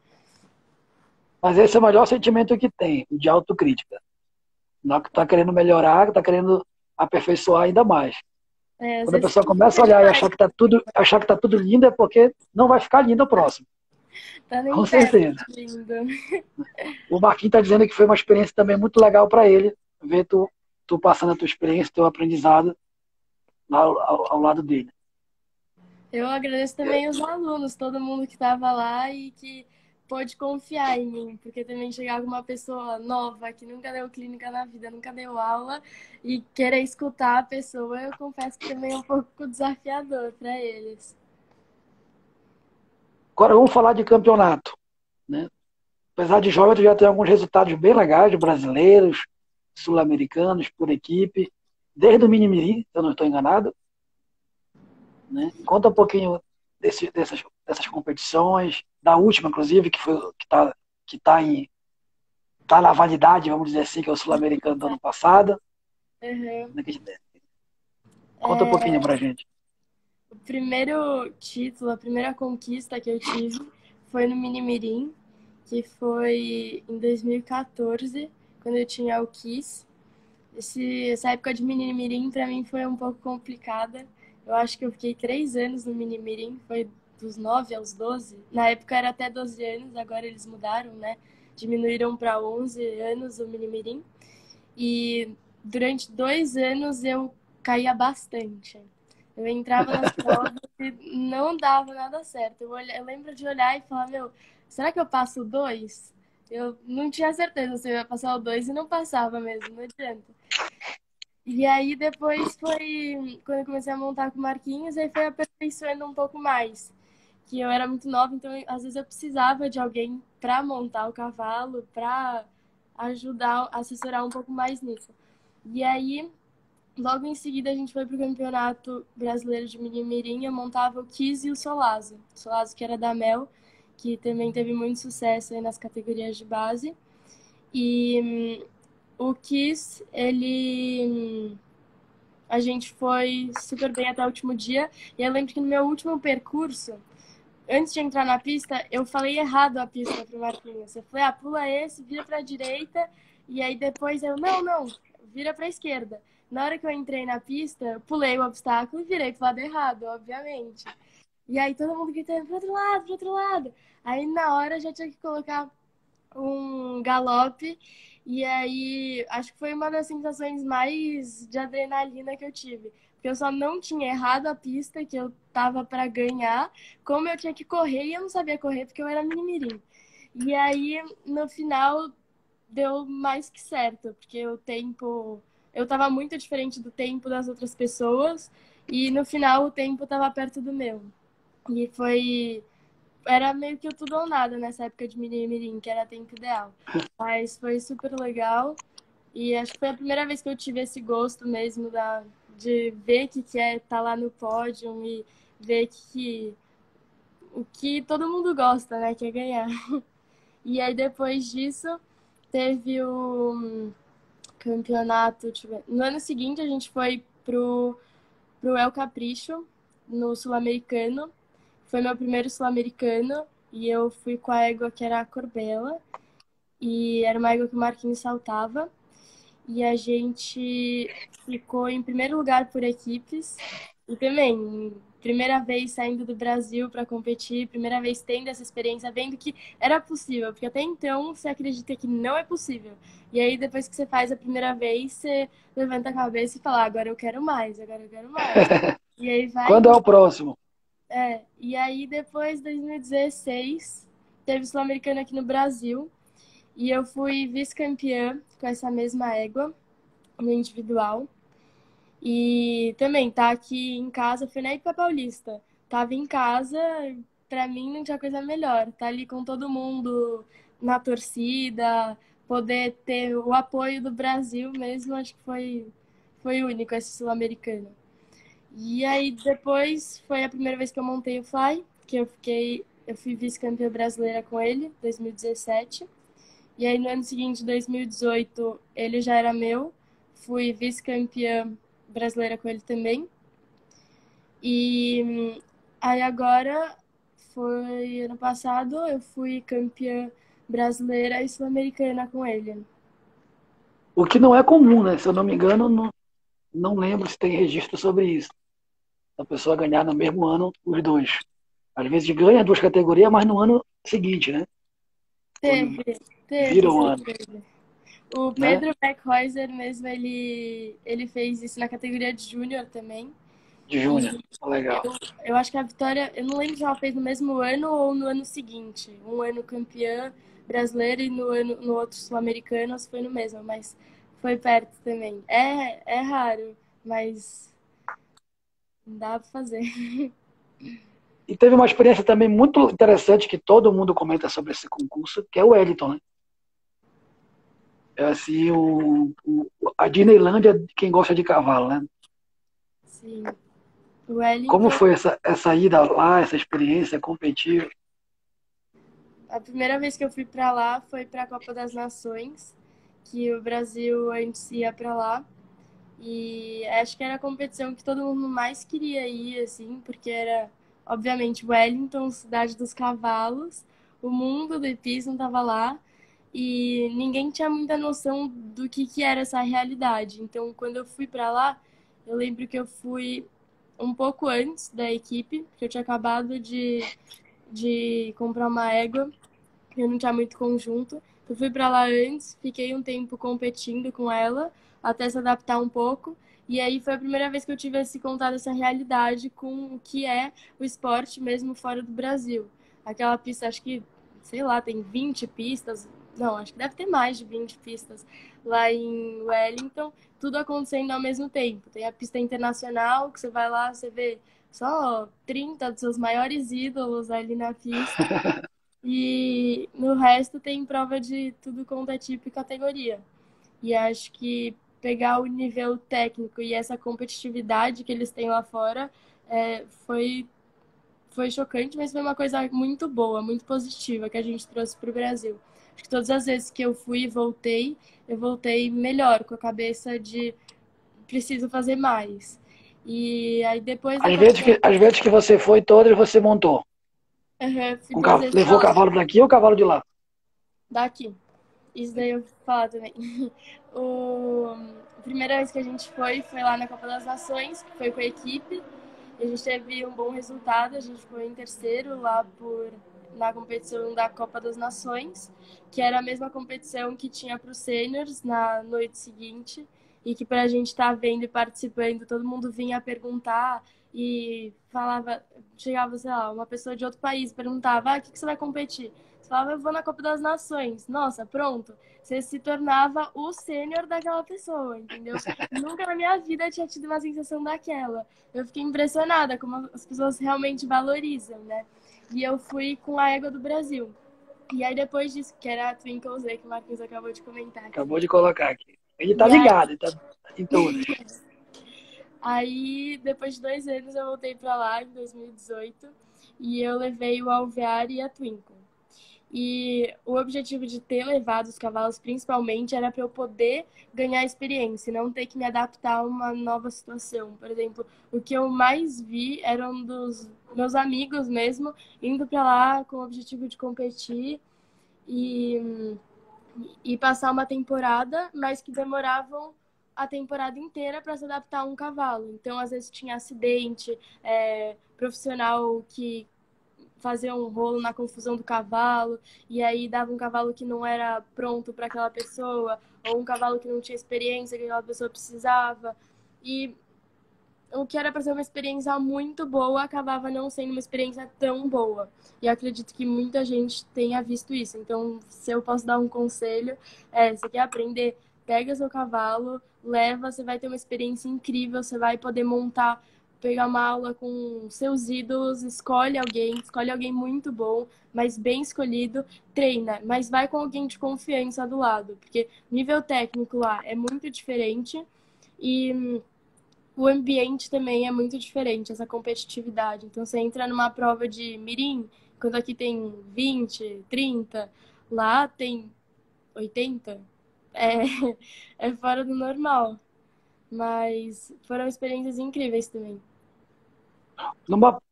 Mas esse é o melhor sentimento que tem, o de autocrítica. Na hora que tá querendo melhorar, que tá querendo aperfeiçoar ainda mais. É, às Quando a vezes pessoa começa a fica olhar e demais, achar que tá tudo lindo, é porque não vai ficar lindo o próximo. tá nem Com perto certeza. de lindo. O Marquinhos está dizendo que foi uma experiência também muito legal para ele, ver tu passando a tua experiência, teu aprendizado ao lado dele. Eu agradeço também os alunos, todo mundo que estava lá e que pôde confiar em mim, porque também chegava uma pessoa nova que nunca deu clínica na vida, nunca deu aula e querer escutar a pessoa, eu confesso que também é um pouco desafiador para eles. Agora vamos falar de campeonato, né? Apesar de jovem, tu já tem alguns resultados bem legais de brasileiros, sul-americanos, por equipe, desde o Minimirim, se eu não estou enganado, né? Conta um pouquinho dessas competições, da última, inclusive, que tá na validade, vamos dizer assim, que é o sul-americano do ano passado. Uhum. Conta um É, pouquinho pra gente. o primeiro título, a primeira conquista que eu tive foi no Minimirim, que foi em 2014, quando eu tinha o Kiss. Essa época de Minimirim para mim foi um pouco complicada. Eu acho que eu fiquei 3 anos no Minimirim, foi dos 9 aos 12. Na época era até 12 anos, agora eles mudaram, né? Diminuíram para 11 anos o Minimirim. E durante 2 anos eu caía bastante. Eu entrava nas provas e não dava nada certo. Eu lembro de olhar e falar, meu, será que eu passo o 2? Eu não tinha certeza se eu ia passar o 2 e não passava mesmo, não adianta. E aí depois foi quando eu comecei a montar com o Marquinhos, aí foi aperfeiçoando um pouco mais. Que eu era muito nova, então às vezes eu precisava de alguém para montar o cavalo, para ajudar, assessorar um pouco mais nisso. E aí, logo em seguida, a gente foi pro Campeonato Brasileiro de Minimirim, eu montava o Kiss e o Solazo. O Solazo que era da Mel, que também teve muito sucesso aí nas categorias de base. E o Kiss, a gente foi super bem até o último dia. E eu lembro que no meu último percurso, antes de entrar na pista, eu falei errado a pista pro Marquinhos. Eu falei, pula esse, vira pra direita. E aí depois eu, não, vira pra esquerda. Na hora que eu entrei na pista, eu pulei o obstáculo e virei pro lado errado, obviamente. E aí todo mundo gritando pro outro lado, pro outro lado. Aí na hora eu já tinha que colocar um galope. E aí, acho que foi uma das sensações mais de adrenalina que eu tive. Porque eu só não tinha errado a pista que eu tava para ganhar, como eu tinha que correr e eu não sabia correr porque eu era minimirim. E aí, no final, deu mais que certo, porque o tempo. Eu tava muito diferente do tempo das outras pessoas, e no final o tempo tava perto do meu. E foi era meio que o tudo ou nada nessa época de Mirim, que era tempo ideal. Mas foi super legal. E acho que foi a primeira vez que eu tive esse gosto mesmo de ver que é estar lá no pódio e ver o que todo mundo gosta, né? Que é ganhar. E aí depois disso teve o campeonato. No ano seguinte a gente foi pro El Capricho, no Sul-Americano. Foi meu primeiro sul-americano e eu fui com a égua que era a Corbela. E era uma égua que o Marquinhos saltava. E a gente ficou em primeiro lugar por equipes. E também, primeira vez saindo do Brasil para competir, primeira vez tendo essa experiência, vendo que era possível, porque até então você acredita que não é possível. E aí, depois que você faz a primeira vez, você levanta a cabeça e fala: agora eu quero mais, agora eu quero mais. E aí vai Quando é o próximo? e aí depois, 2016, teve Sul-Americana aqui no Brasil e eu fui vice-campeã com essa mesma égua no individual. E também tá aqui em casa, fui na Ipa Paulista. Tava em casa, pra mim não tinha coisa melhor. Tá ali com todo mundo na torcida, poder ter o apoio do Brasil mesmo, acho que foi único esse Sul-Americano. E aí depois foi a primeira vez que eu montei o Fly, que eu fui vice-campeã brasileira com ele, 2017. E aí no ano seguinte, 2018, ele já era meu, fui vice-campeã brasileira com ele também. E aí agora foi ano passado, eu fui campeã brasileira e sul-americana com ele. O que não é comum, né? Se eu não me engano, não lembro se tem registro sobre isso. A pessoa ganhar no mesmo ano os dois. Às vezes ganha duas categorias, mas no ano seguinte, né? Quando Teve, vira um sim, ano, teve. O né? Pedro Beckhäuser mesmo, ele fez isso na categoria de júnior também. De E Júnior. Legal. eu acho que a Vitória, eu não lembro se ela fez no mesmo ano ou no ano seguinte. Um ano campeã brasileira e no outro sul-americano, ou se foi no mesmo, mas foi perto também. É raro, mas dá pra fazer. E teve uma experiência também muito interessante que todo mundo comenta sobre esse concurso, que é o Wellington, né? É assim, a Disneylândia de quem gosta de cavalo, né? Sim. O Como Wellington, foi essa ida lá, essa experiência, competir? a primeira vez que eu fui pra lá foi pra Copa das Nações, que o Brasil antes ia pra lá. E acho que era a competição que todo mundo mais queria ir, assim, porque era, obviamente, Wellington, cidade dos cavalos, o mundo do hipismo estava lá e ninguém tinha muita noção do que era essa realidade. Então, quando eu fui para lá, eu lembro que eu fui um pouco antes da equipe, porque eu tinha acabado de comprar uma égua, eu não tinha muito conjunto. Eu fui para lá antes, fiquei um tempo competindo com ela, até se adaptar um pouco. E aí foi a primeira vez que eu tive esse contato, essa realidade com o que é o esporte mesmo fora do Brasil. Aquela pista, acho que, sei lá, tem 20 pistas. Não, acho que deve ter mais de 20 pistas lá em Wellington, tudo acontecendo ao mesmo tempo. Tem a pista internacional, que você vai lá, você vê só 30 dos seus maiores ídolos ali na pista. E no resto tem prova de tudo quanto é tipo e categoria. E acho que pegar o nível técnico e essa competitividade que eles têm lá fora foi chocante, mas foi uma coisa muito boa, muito positiva que a gente trouxe para o Brasil. Acho que todas as vezes que eu fui e voltei, eu voltei melhor, com a cabeça de preciso fazer mais. E aí depois da Copa da... Às vezes que você foi, todas você montou. Uhum, fui duas vezes Levou pra o lá, cavalo daqui ou o cavalo de lá? daqui. Isso daí eu vou falar também. A primeira vez que a gente foi lá na Copa das Nações, que foi com a equipe. A gente teve um bom resultado, a gente ficou em terceiro lá na competição da Copa das Nações, que era a mesma competição que tinha para os sêniors na noite seguinte, e que para a gente estar vendo e participando, todo mundo vinha perguntar e falava, chegava, sei lá, uma pessoa de outro país perguntava, o que você vai competir? Você falava, eu vou na Copa das Nações. Nossa, pronto. Você se tornava o sênior daquela pessoa, entendeu? Nunca na minha vida tinha tido uma sensação daquela. Eu fiquei impressionada como as pessoas realmente valorizam, né? E eu fui com a égua do Brasil. E aí depois disso, que era a Twinkle Z, que o Marquinhos acabou de comentar aqui. Acabou de colocar aqui. Ele tá E aí, ligado, ele tá em todas. depois de 2 anos, eu voltei pra lá, em 2018, e eu levei o Alvear e a Twinkle. E o objetivo de ter levado os cavalos, principalmente, era para eu poder ganhar experiência, não ter que me adaptar a uma nova situação. Por exemplo, o que eu mais vi eram dos meus amigos mesmo, indo para lá com o objetivo de competir e, e passar uma temporada, mas que demoravam a temporada inteira para se adaptar a um cavalo. Então, às vezes tinha acidente, profissional que fazer um rolo na confusão do cavalo, e aí dava um cavalo que não era pronto para aquela pessoa, ou um cavalo que não tinha experiência que aquela pessoa precisava. E o que era para ser uma experiência muito boa acabava não sendo uma experiência tão boa. E eu acredito que muita gente tenha visto isso. Então, se eu posso dar um conselho, você quer aprender, pega seu cavalo, leva, você vai ter uma experiência incrível, você vai poder montar, pegar uma aula com seus ídolos, escolhe alguém muito bom, mas bem escolhido, treina, mas vai com alguém de confiança do lado, porque nível técnico lá é muito diferente e o ambiente também é muito diferente, essa competitividade. Então, você entra numa prova de mirim, quando aqui tem 20, 30, lá tem 80. É, é fora do normal. Mas foram experiências incríveis também. Numa,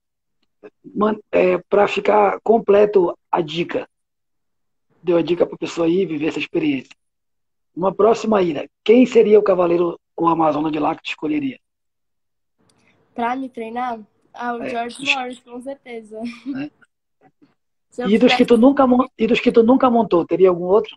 para ficar completo a dica, deu a dica para a pessoa ir viver essa experiência. Uma próxima ida, quem seria o cavaleiro ou Amazona de lá que tu escolheria? Pra me treinar, o É, George Morris, com certeza. né? Se eu pudesse, E dos que tu nunca montou, teria algum outro?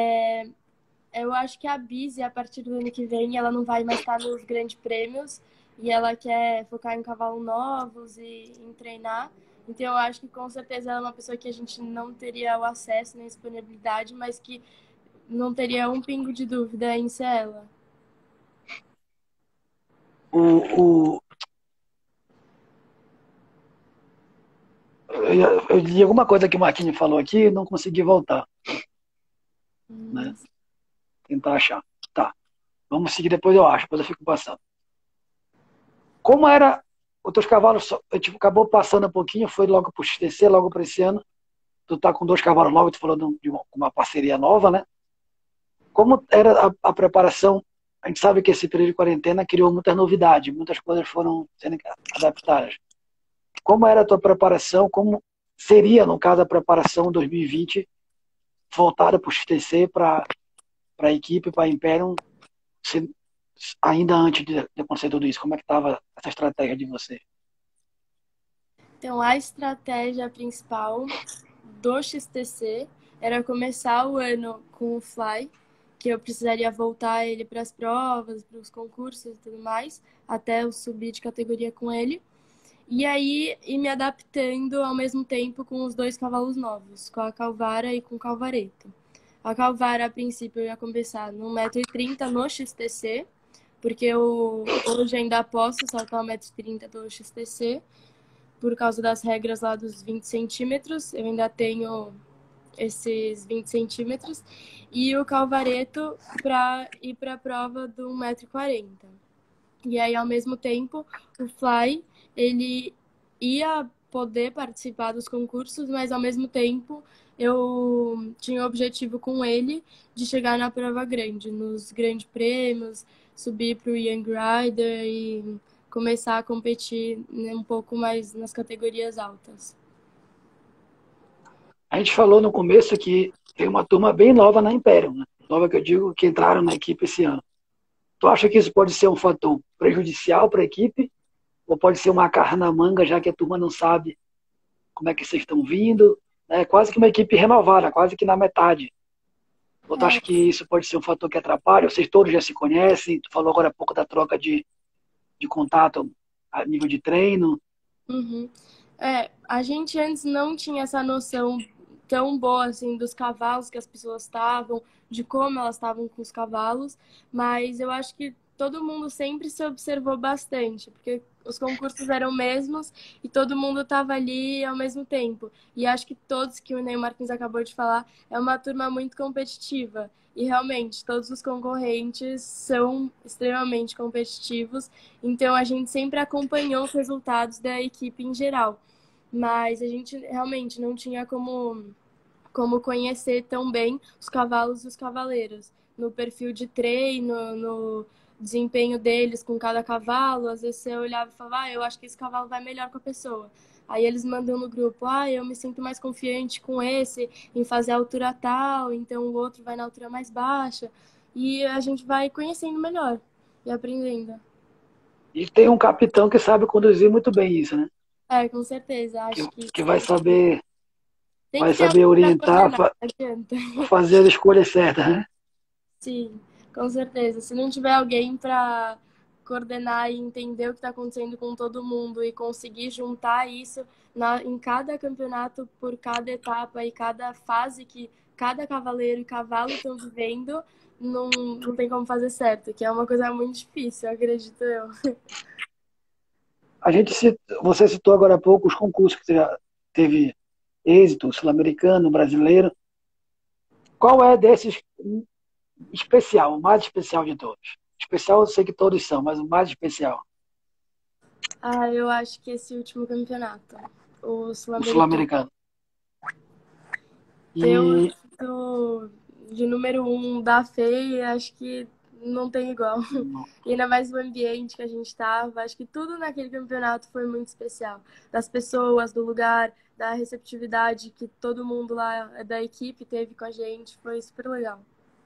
eu acho que a Busy, a partir do ano que vem, ela não vai mais estar nos grandes prêmios, e ela quer focar em cavalos novos e em treinar. Então, eu acho que com certeza ela é uma pessoa que a gente não teria o acesso nem disponibilidade, mas que não teria um pingo de dúvida em ser ela. O, o, eu li alguma coisa que o Marquinhos falou aqui e não consegui voltar, né? Tentar achar. Tá, vamos seguir, depois eu acho, depois eu fico passando. Como era os teus cavalos, tipo, acabou passando um pouquinho, foi logo para o XTC, logo para esse ano. Tu tá com 2 cavalos novos, tu falou de uma parceria nova, né? Como era a preparação? A gente sabe que esse período de quarentena criou muitas novidades, muitas coisas foram sendo adaptadas. Como era a tua preparação? Como seria, no caso, a preparação 2020 voltada para o XTC, para a equipe, para a Imperium, ainda antes de acontecer tudo isso? Como é que estava essa estratégia de você? Então, a estratégia principal do XTC era começar o ano com o Fly, que eu precisaria voltar ele para as provas, para os concursos e tudo mais, até eu subir de categoria com ele. E aí ir me adaptando ao mesmo tempo com os 2 cavalos novos, com a Calvara e com o Calvareto. A Calvara, a princípio, eu ia começar no 1,30 m no XTC, porque eu hoje ainda posso saltar 1,30 m pelo XTC, por causa das regras lá dos 20 centímetros. Eu ainda tenho esses 20 centímetros. E o Calvareto para ir para a prova do 1,40 m. E aí, ao mesmo tempo, o Fly, ele ia poder participar dos concursos, mas ao mesmo tempo eu tinha o objetivo com ele de chegar na prova grande, nos grandes prêmios, subir para o Young Rider e começar a competir, né, um pouco mais nas categorias altas. A gente falou no começo que tem uma turma bem nova na Imperium, né? Nova que eu digo que entraram na equipe esse ano. Tu acha que isso pode ser um fator prejudicial para a equipe? Ou pode ser uma carta na manga, já que a turma não sabe como é que vocês estão vindo? É quase que uma equipe renovada, quase que na metade. Ou tu acha que isso pode ser um fator que atrapalha? Vocês todos já se conhecem? Tu falou agora há pouco da troca de contato a nível de treino. Uhum. A gente antes não tinha essa noção tão boa assim dos cavalos que as pessoas estavam, de como elas estavam com os cavalos, mas eu acho que todo mundo sempre se observou bastante, porque os concursos eram mesmos e todo mundo estava ali ao mesmo tempo. E acho que todos que o Ney Martins acabou de falar é uma turma muito competitiva. E realmente, todos os concorrentes são extremamente competitivos, então a gente sempre acompanhou os resultados da equipe em geral, mas a gente realmente não tinha como conhecer tão bem os cavalos e os cavaleiros. No perfil de treino, no desempenho deles com cada cavalo, às vezes você olhava e falava, eu acho que esse cavalo vai melhor com a pessoa. Aí eles mandam no grupo, eu me sinto mais confiante com esse, em fazer a altura tal, então o outro vai na altura mais baixa. E a gente vai conhecendo melhor e aprendendo. E tem um capitão que sabe conduzir muito bem isso, né? Com certeza. Que, Acho que que vai tem que ter saber alguém para orientar, coordenar, não adianta. fazer as escolhas certas, né? Sim, com certeza. Se não tiver alguém para coordenar e entender o que está acontecendo com todo mundo e conseguir juntar isso em cada campeonato, por cada etapa e cada fase que cada cavaleiro e cavalo estão vivendo, não tem como fazer certo, que é uma coisa muito difícil, acredito eu. Você citou agora há pouco os concursos que você já teve êxito, sul-americano, brasileiro. Qual é desses especial, o mais especial de todos? Especial eu sei que todos são, mas o mais especial, Eu acho que esse último campeonato, o o sul-americano, sul-americano. ter o E título de número 1 da FEI, acho que não tem igual. E ainda mais o ambiente que a gente estava, acho que tudo naquele campeonato foi muito especial. Das pessoas, do lugar, da receptividade que todo mundo lá da equipe teve com a gente, foi super legal.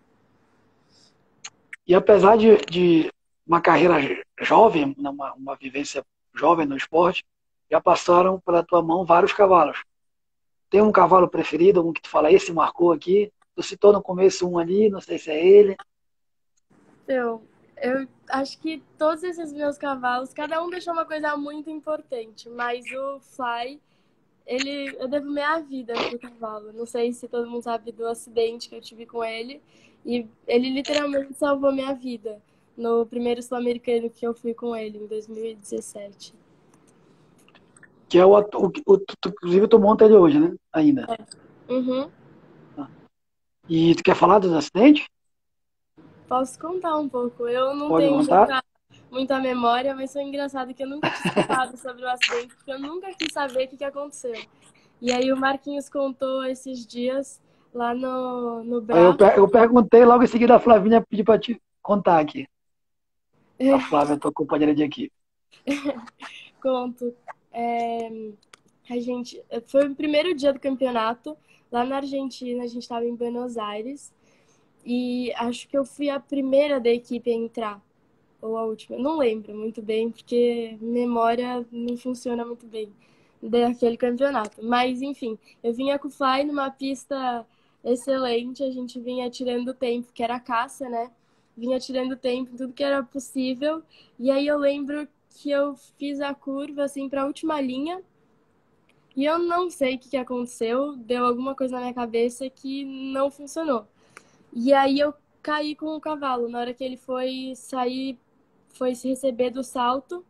apesar de uma carreira jovem, uma vivência jovem no esporte, já passaram pela tua mão vários cavalos. Tem um cavalo preferido, um que tu fala, esse marcou aqui? Tu citou no começo um ali, não sei se é ele. Então, Eu acho que todos esses meus cavalos, cada um deixou uma coisa muito importante, mas o Fly, eu devo minha vida pro cavalo. Não sei se todo mundo sabe do acidente que eu tive com ele, e ele literalmente salvou minha vida no primeiro sul-americano que eu fui com ele, em 2017. Que é inclusive tu monta ele hoje, né? Ainda. Uhum. E tu quer falar dos acidentes? Posso contar um pouco. Eu não Pode tenho contar? muita memória, mas foi engraçado que eu nunca tinha escutado sobre o acidente, porque eu nunca quis saber o que aconteceu. E aí o Marquinhos contou esses dias lá no Aí braço. eu perguntei, logo em seguida a Flavinha pediu pra te contar aqui. A Flávia, tua companheira de equipe. Conto. É, foi o primeiro dia do campeonato, lá na Argentina, a gente estava em Buenos Aires, e acho que eu fui a primeira da equipe a entrar, ou a última, não lembro muito bem, porque memória não funciona muito bem daquele campeonato. Mas, enfim, eu vinha com o Fly numa pista excelente, a gente vinha tirando tempo, que era a caça, né? Vinha tirando tempo, tudo que era possível. E aí eu lembro que eu fiz a curva, assim, para a última linha, e eu não sei o que aconteceu, deu alguma coisa na minha cabeça que não funcionou. E aí eu caí com o cavalo. Na hora que ele foi sair, foi se receber do salto,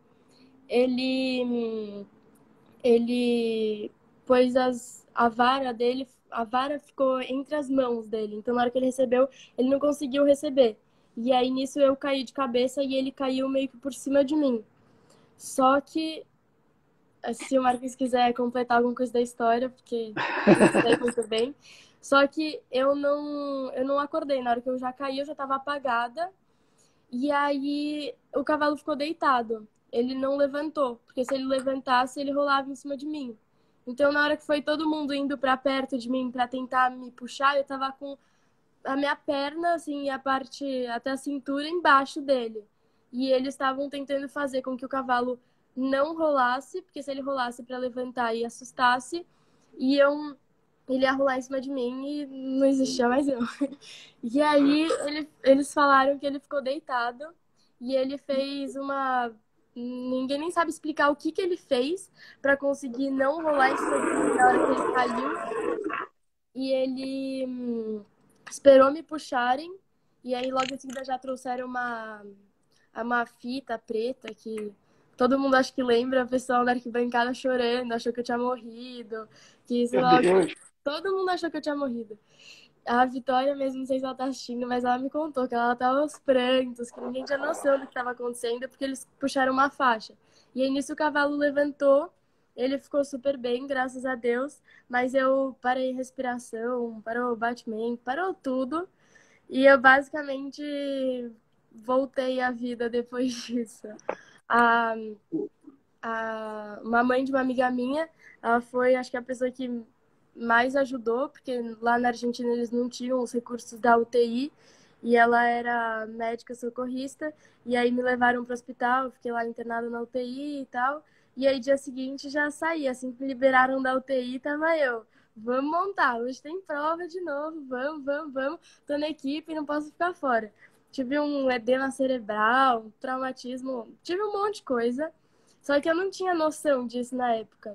ele pôs a vara dele, a vara ficou entre as mãos dele. Então na hora que ele recebeu, ele não conseguiu receber. E aí nisso eu caí de cabeça e ele caiu meio que por cima de mim. Só que se o Marcos quiser completar alguma coisa da história, porque não sei muito bem. Só que eu não acordei. Na hora que eu já caí, eu já estava apagada. E aí o cavalo ficou deitado. Ele não levantou, porque se ele levantasse, ele rolava em cima de mim. Então, na hora que foi todo mundo indo para perto de mim para tentar me puxar, eu tava com a minha perna, assim, a parte até a cintura embaixo dele. E eles estavam tentando fazer com que o cavalo não rolasse, porque se ele rolasse para levantar e assustasse, iam, ele ia rolar em cima de mim e não existia mais eu. E aí eles falaram que ele ficou deitado e ele fez uma. Ninguém nem sabe explicar o que ele fez para conseguir não rolar em cima de mim na hora que ele caiu. E ele esperou me puxarem. E aí logo em seguida já trouxeram uma fita preta que todo mundo acho que lembra, o pessoal da arquibancada chorando, achou que eu tinha morrido, que sei Meu lá, Deus. todo mundo achou que eu tinha morrido. A Vitória mesmo, não sei se ela tá assistindo, mas ela me contou que ela tava aos prantos, que ninguém tinha noção do que estava acontecendo, porque eles puxaram uma faixa. E aí nisso o cavalo levantou, ele ficou super bem, graças a Deus, mas eu parei respiração, parou o batimento, parou tudo, e eu basicamente voltei à vida depois disso. A, uma mãe de uma amiga minha, ela foi, acho que a pessoa que mais ajudou, porque lá na Argentina eles não tinham os recursos da UTI, e ela era médica socorrista, e aí me levaram para o hospital, fiquei lá internada na UTI e tal, e aí dia seguinte já saí, assim que me liberaram da UTI, tava eu. Vamos montar, hoje tem prova de novo, vamos. Tô na equipe, não posso ficar fora. Tive um edema cerebral, um traumatismo, tive um monte de coisa. Só que eu não tinha noção disso na época.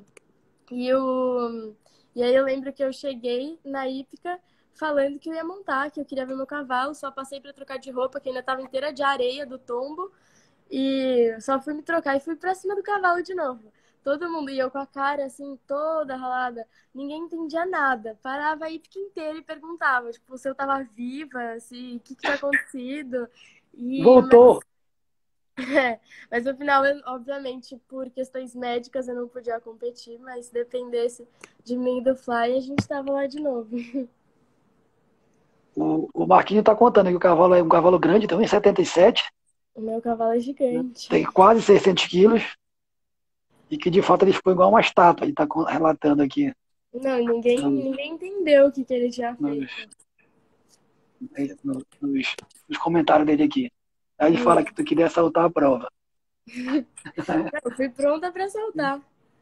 E aí eu lembro que eu cheguei na hípica falando que eu ia montar, que eu queria ver meu cavalo, só passei para trocar de roupa, que ainda estava inteira de areia do tombo, e só fui me trocar e fui para cima do cavalo de novo. Todo mundo ia com a cara assim, toda ralada, ninguém entendia nada. Parava a hípica inteira e perguntava, tipo, se eu tava viva, se o que tinha acontecido. E Voltou. mas no final, obviamente, por questões médicas, eu não podia competir, mas se dependesse de mim e do Fly, a gente estava lá de novo. O Marquinhos tá contando que o cavalo é um cavalo grande, também 77, O meu cavalo é né? gigante. Tem quase 600 quilos, e que de fato ele ficou igual uma estátua, ele tá relatando aqui Não, nos, ninguém entendeu o que ele tinha nos, feito. nos comentários dele aqui. Aí ele fala que tu queria saltar a prova. Eu fui pronta para soltar.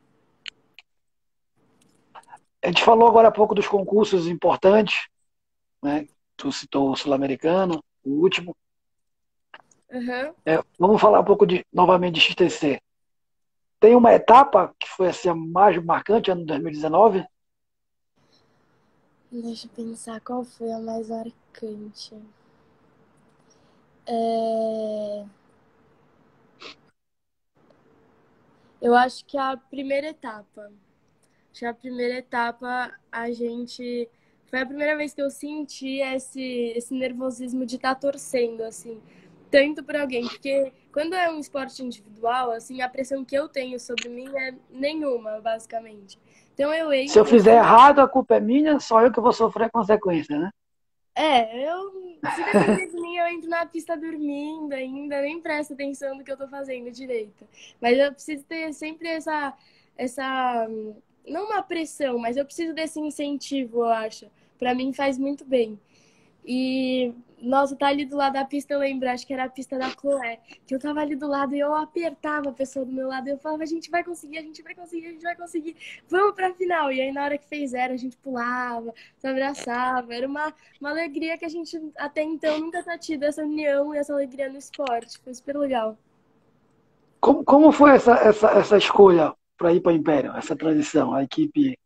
A gente falou agora há pouco dos concursos importantes, né? Tu citou o Sul-Americano, o último. Aham. Vamos falar um pouco novamente de XTC. Tem uma etapa que foi assim, a mais marcante, ano 2019? Deixa eu pensar qual foi a mais marcante. É... Eu acho que a primeira etapa. Acho que a primeira etapa a gente. Foi a primeira vez que eu senti esse nervosismo de estar torcendo, assim, tanto por alguém. Porque quando é um esporte individual, assim, a pressão que eu tenho sobre mim é nenhuma, basicamente. Então eu Se eu entro fizer assim. errado, a culpa é minha, só eu que vou sofrer a consequência, né? Se depender de mim, eu entro na pista dormindo ainda, nem presto atenção no que eu tô fazendo direito. Mas eu preciso ter sempre essa, não uma pressão, mas eu preciso desse incentivo, eu acho. Pra mim faz muito bem. E, nossa, tá ali do lado da pista, eu lembro, acho que era a pista da Chloé, que eu tava ali do lado e eu apertava a pessoa do meu lado e eu falava, a gente vai conseguir, a gente vai conseguir, a gente vai conseguir, vamos pra final. E aí, na hora que fez zero, a gente pulava, se abraçava, era uma alegria que a gente até então nunca tinha tido essa união e essa alegria no esporte, foi super legal. Como foi essa escolha para ir para o Império, essa transição? A equipe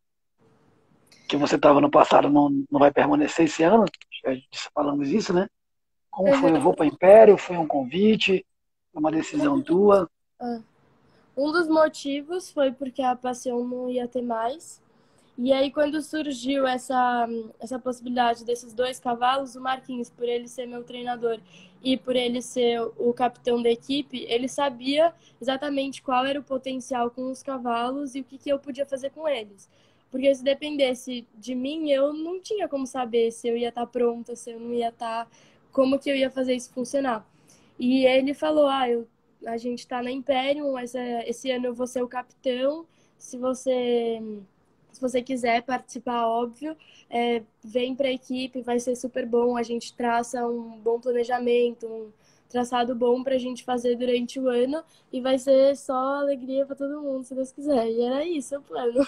que você estava no passado não vai permanecer esse ano? Já falamos isso, né? Como foi? Eu vou para o Império? Foi um convite? Uma decisão tua? Uhum. Um dos motivos foi porque a Passeio não ia ter mais. E aí, quando surgiu essa possibilidade desses dois cavalos, o Marquinhos, por ele ser meu treinador e por ele ser o capitão da equipe, ele sabia exatamente qual era o potencial com os cavalos e o que eu podia fazer com eles. Porque se dependesse de mim, eu não tinha como saber se eu ia estar pronta, se eu não ia estar, como que eu ia fazer isso funcionar. E ele falou: a gente está na Imperium, esse ano eu vou ser o capitão. Se você se você quiser participar, óbvio, vem para a equipe, vai ser super bom. A gente traça um bom planejamento, um traçado bom para a gente fazer durante o ano e vai ser só alegria para todo mundo, se Deus quiser. E era isso o plano.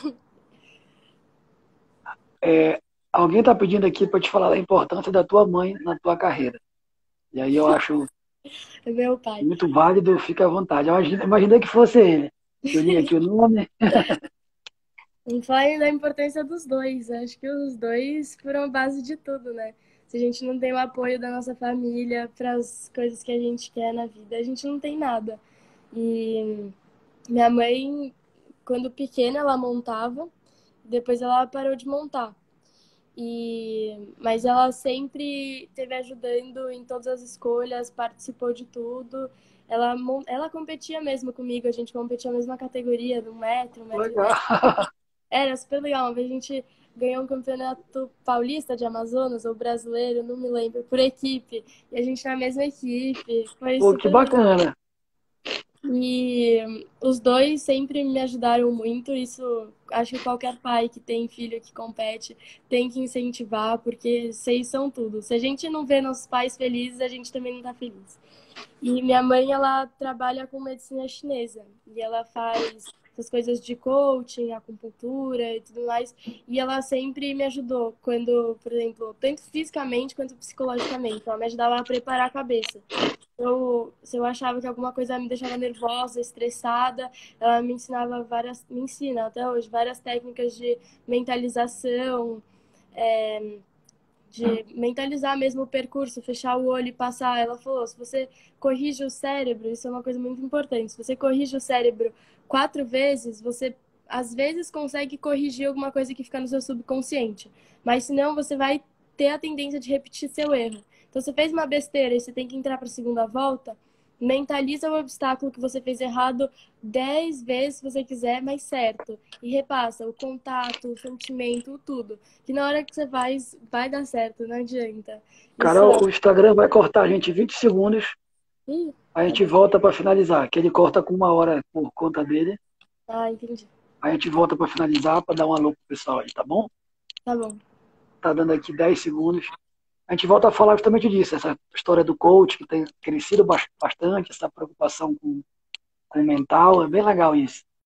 É, alguém está pedindo aqui para te falar da importância da tua mãe na tua carreira. E aí eu acho É meu pai. muito válido, fica à vontade. Imaginei que fosse ele. Eu li aqui o nome. Não falei da importância dos dois. Acho que os dois foram a base de tudo, né? Se a gente não tem o apoio da nossa família para as coisas que a gente quer na vida, a gente não tem nada. E minha mãe, quando pequena, ela montava, depois ela parou de montar. Mas ela sempre esteve ajudando em todas as escolhas, participou de tudo. Ela competia mesmo comigo, a gente competia a mesma categoria, do um metro e Legal. dez. Era super legal. Uma vez a gente ganhou um campeonato paulista de Amazonas, ou brasileiro, não me lembro, por equipe. E a gente na mesma equipe. Foi Pô, que super legal. bacana. E os dois sempre me ajudaram muito. Isso acho que qualquer pai que tem filho que compete tem que incentivar, porque vocês são tudo. Se a gente não vê nossos pais felizes, a gente também não tá feliz. E minha mãe, ela trabalha com medicina chinesa. E ela faz essas coisas de coaching, acupuntura e tudo mais. E ela sempre me ajudou quando, por exemplo, tanto fisicamente quanto psicologicamente. Ela me ajudava a preparar a cabeça. Se eu achava que alguma coisa me deixava nervosa, estressada, ela me ensinava me ensina até hoje, várias técnicas de mentalização, de mentalizar mesmo o percurso, fechar o olho e passar. Ela falou: se você corrige o cérebro, isso é uma coisa muito importante. Se você corrige o cérebro 4 vezes, você às vezes consegue corrigir alguma coisa que fica no seu subconsciente, mas senão você vai ter a tendência de repetir seu erro. Então, você fez uma besteira e você tem que entrar para a segunda volta, mentaliza o obstáculo que você fez errado 10 vezes, se você quiser, mas certo. E repassa o contato, o sentimento, tudo. Que na hora que você faz, vai dar certo, não adianta. Isso Carol, o Instagram vai cortar a gente 20 segundos. Ih, A tá gente bom. volta para finalizar. Que ele corta com 1 hora por conta dele. Entendi. A gente volta para finalizar, para dar um alô pro pessoal aí, tá bom? Tá bom. Tá dando aqui 10 segundos. A gente volta a falar justamente disso, essa história do coach, que tem crescido bastante, essa preocupação com o mental. É bem legal isso.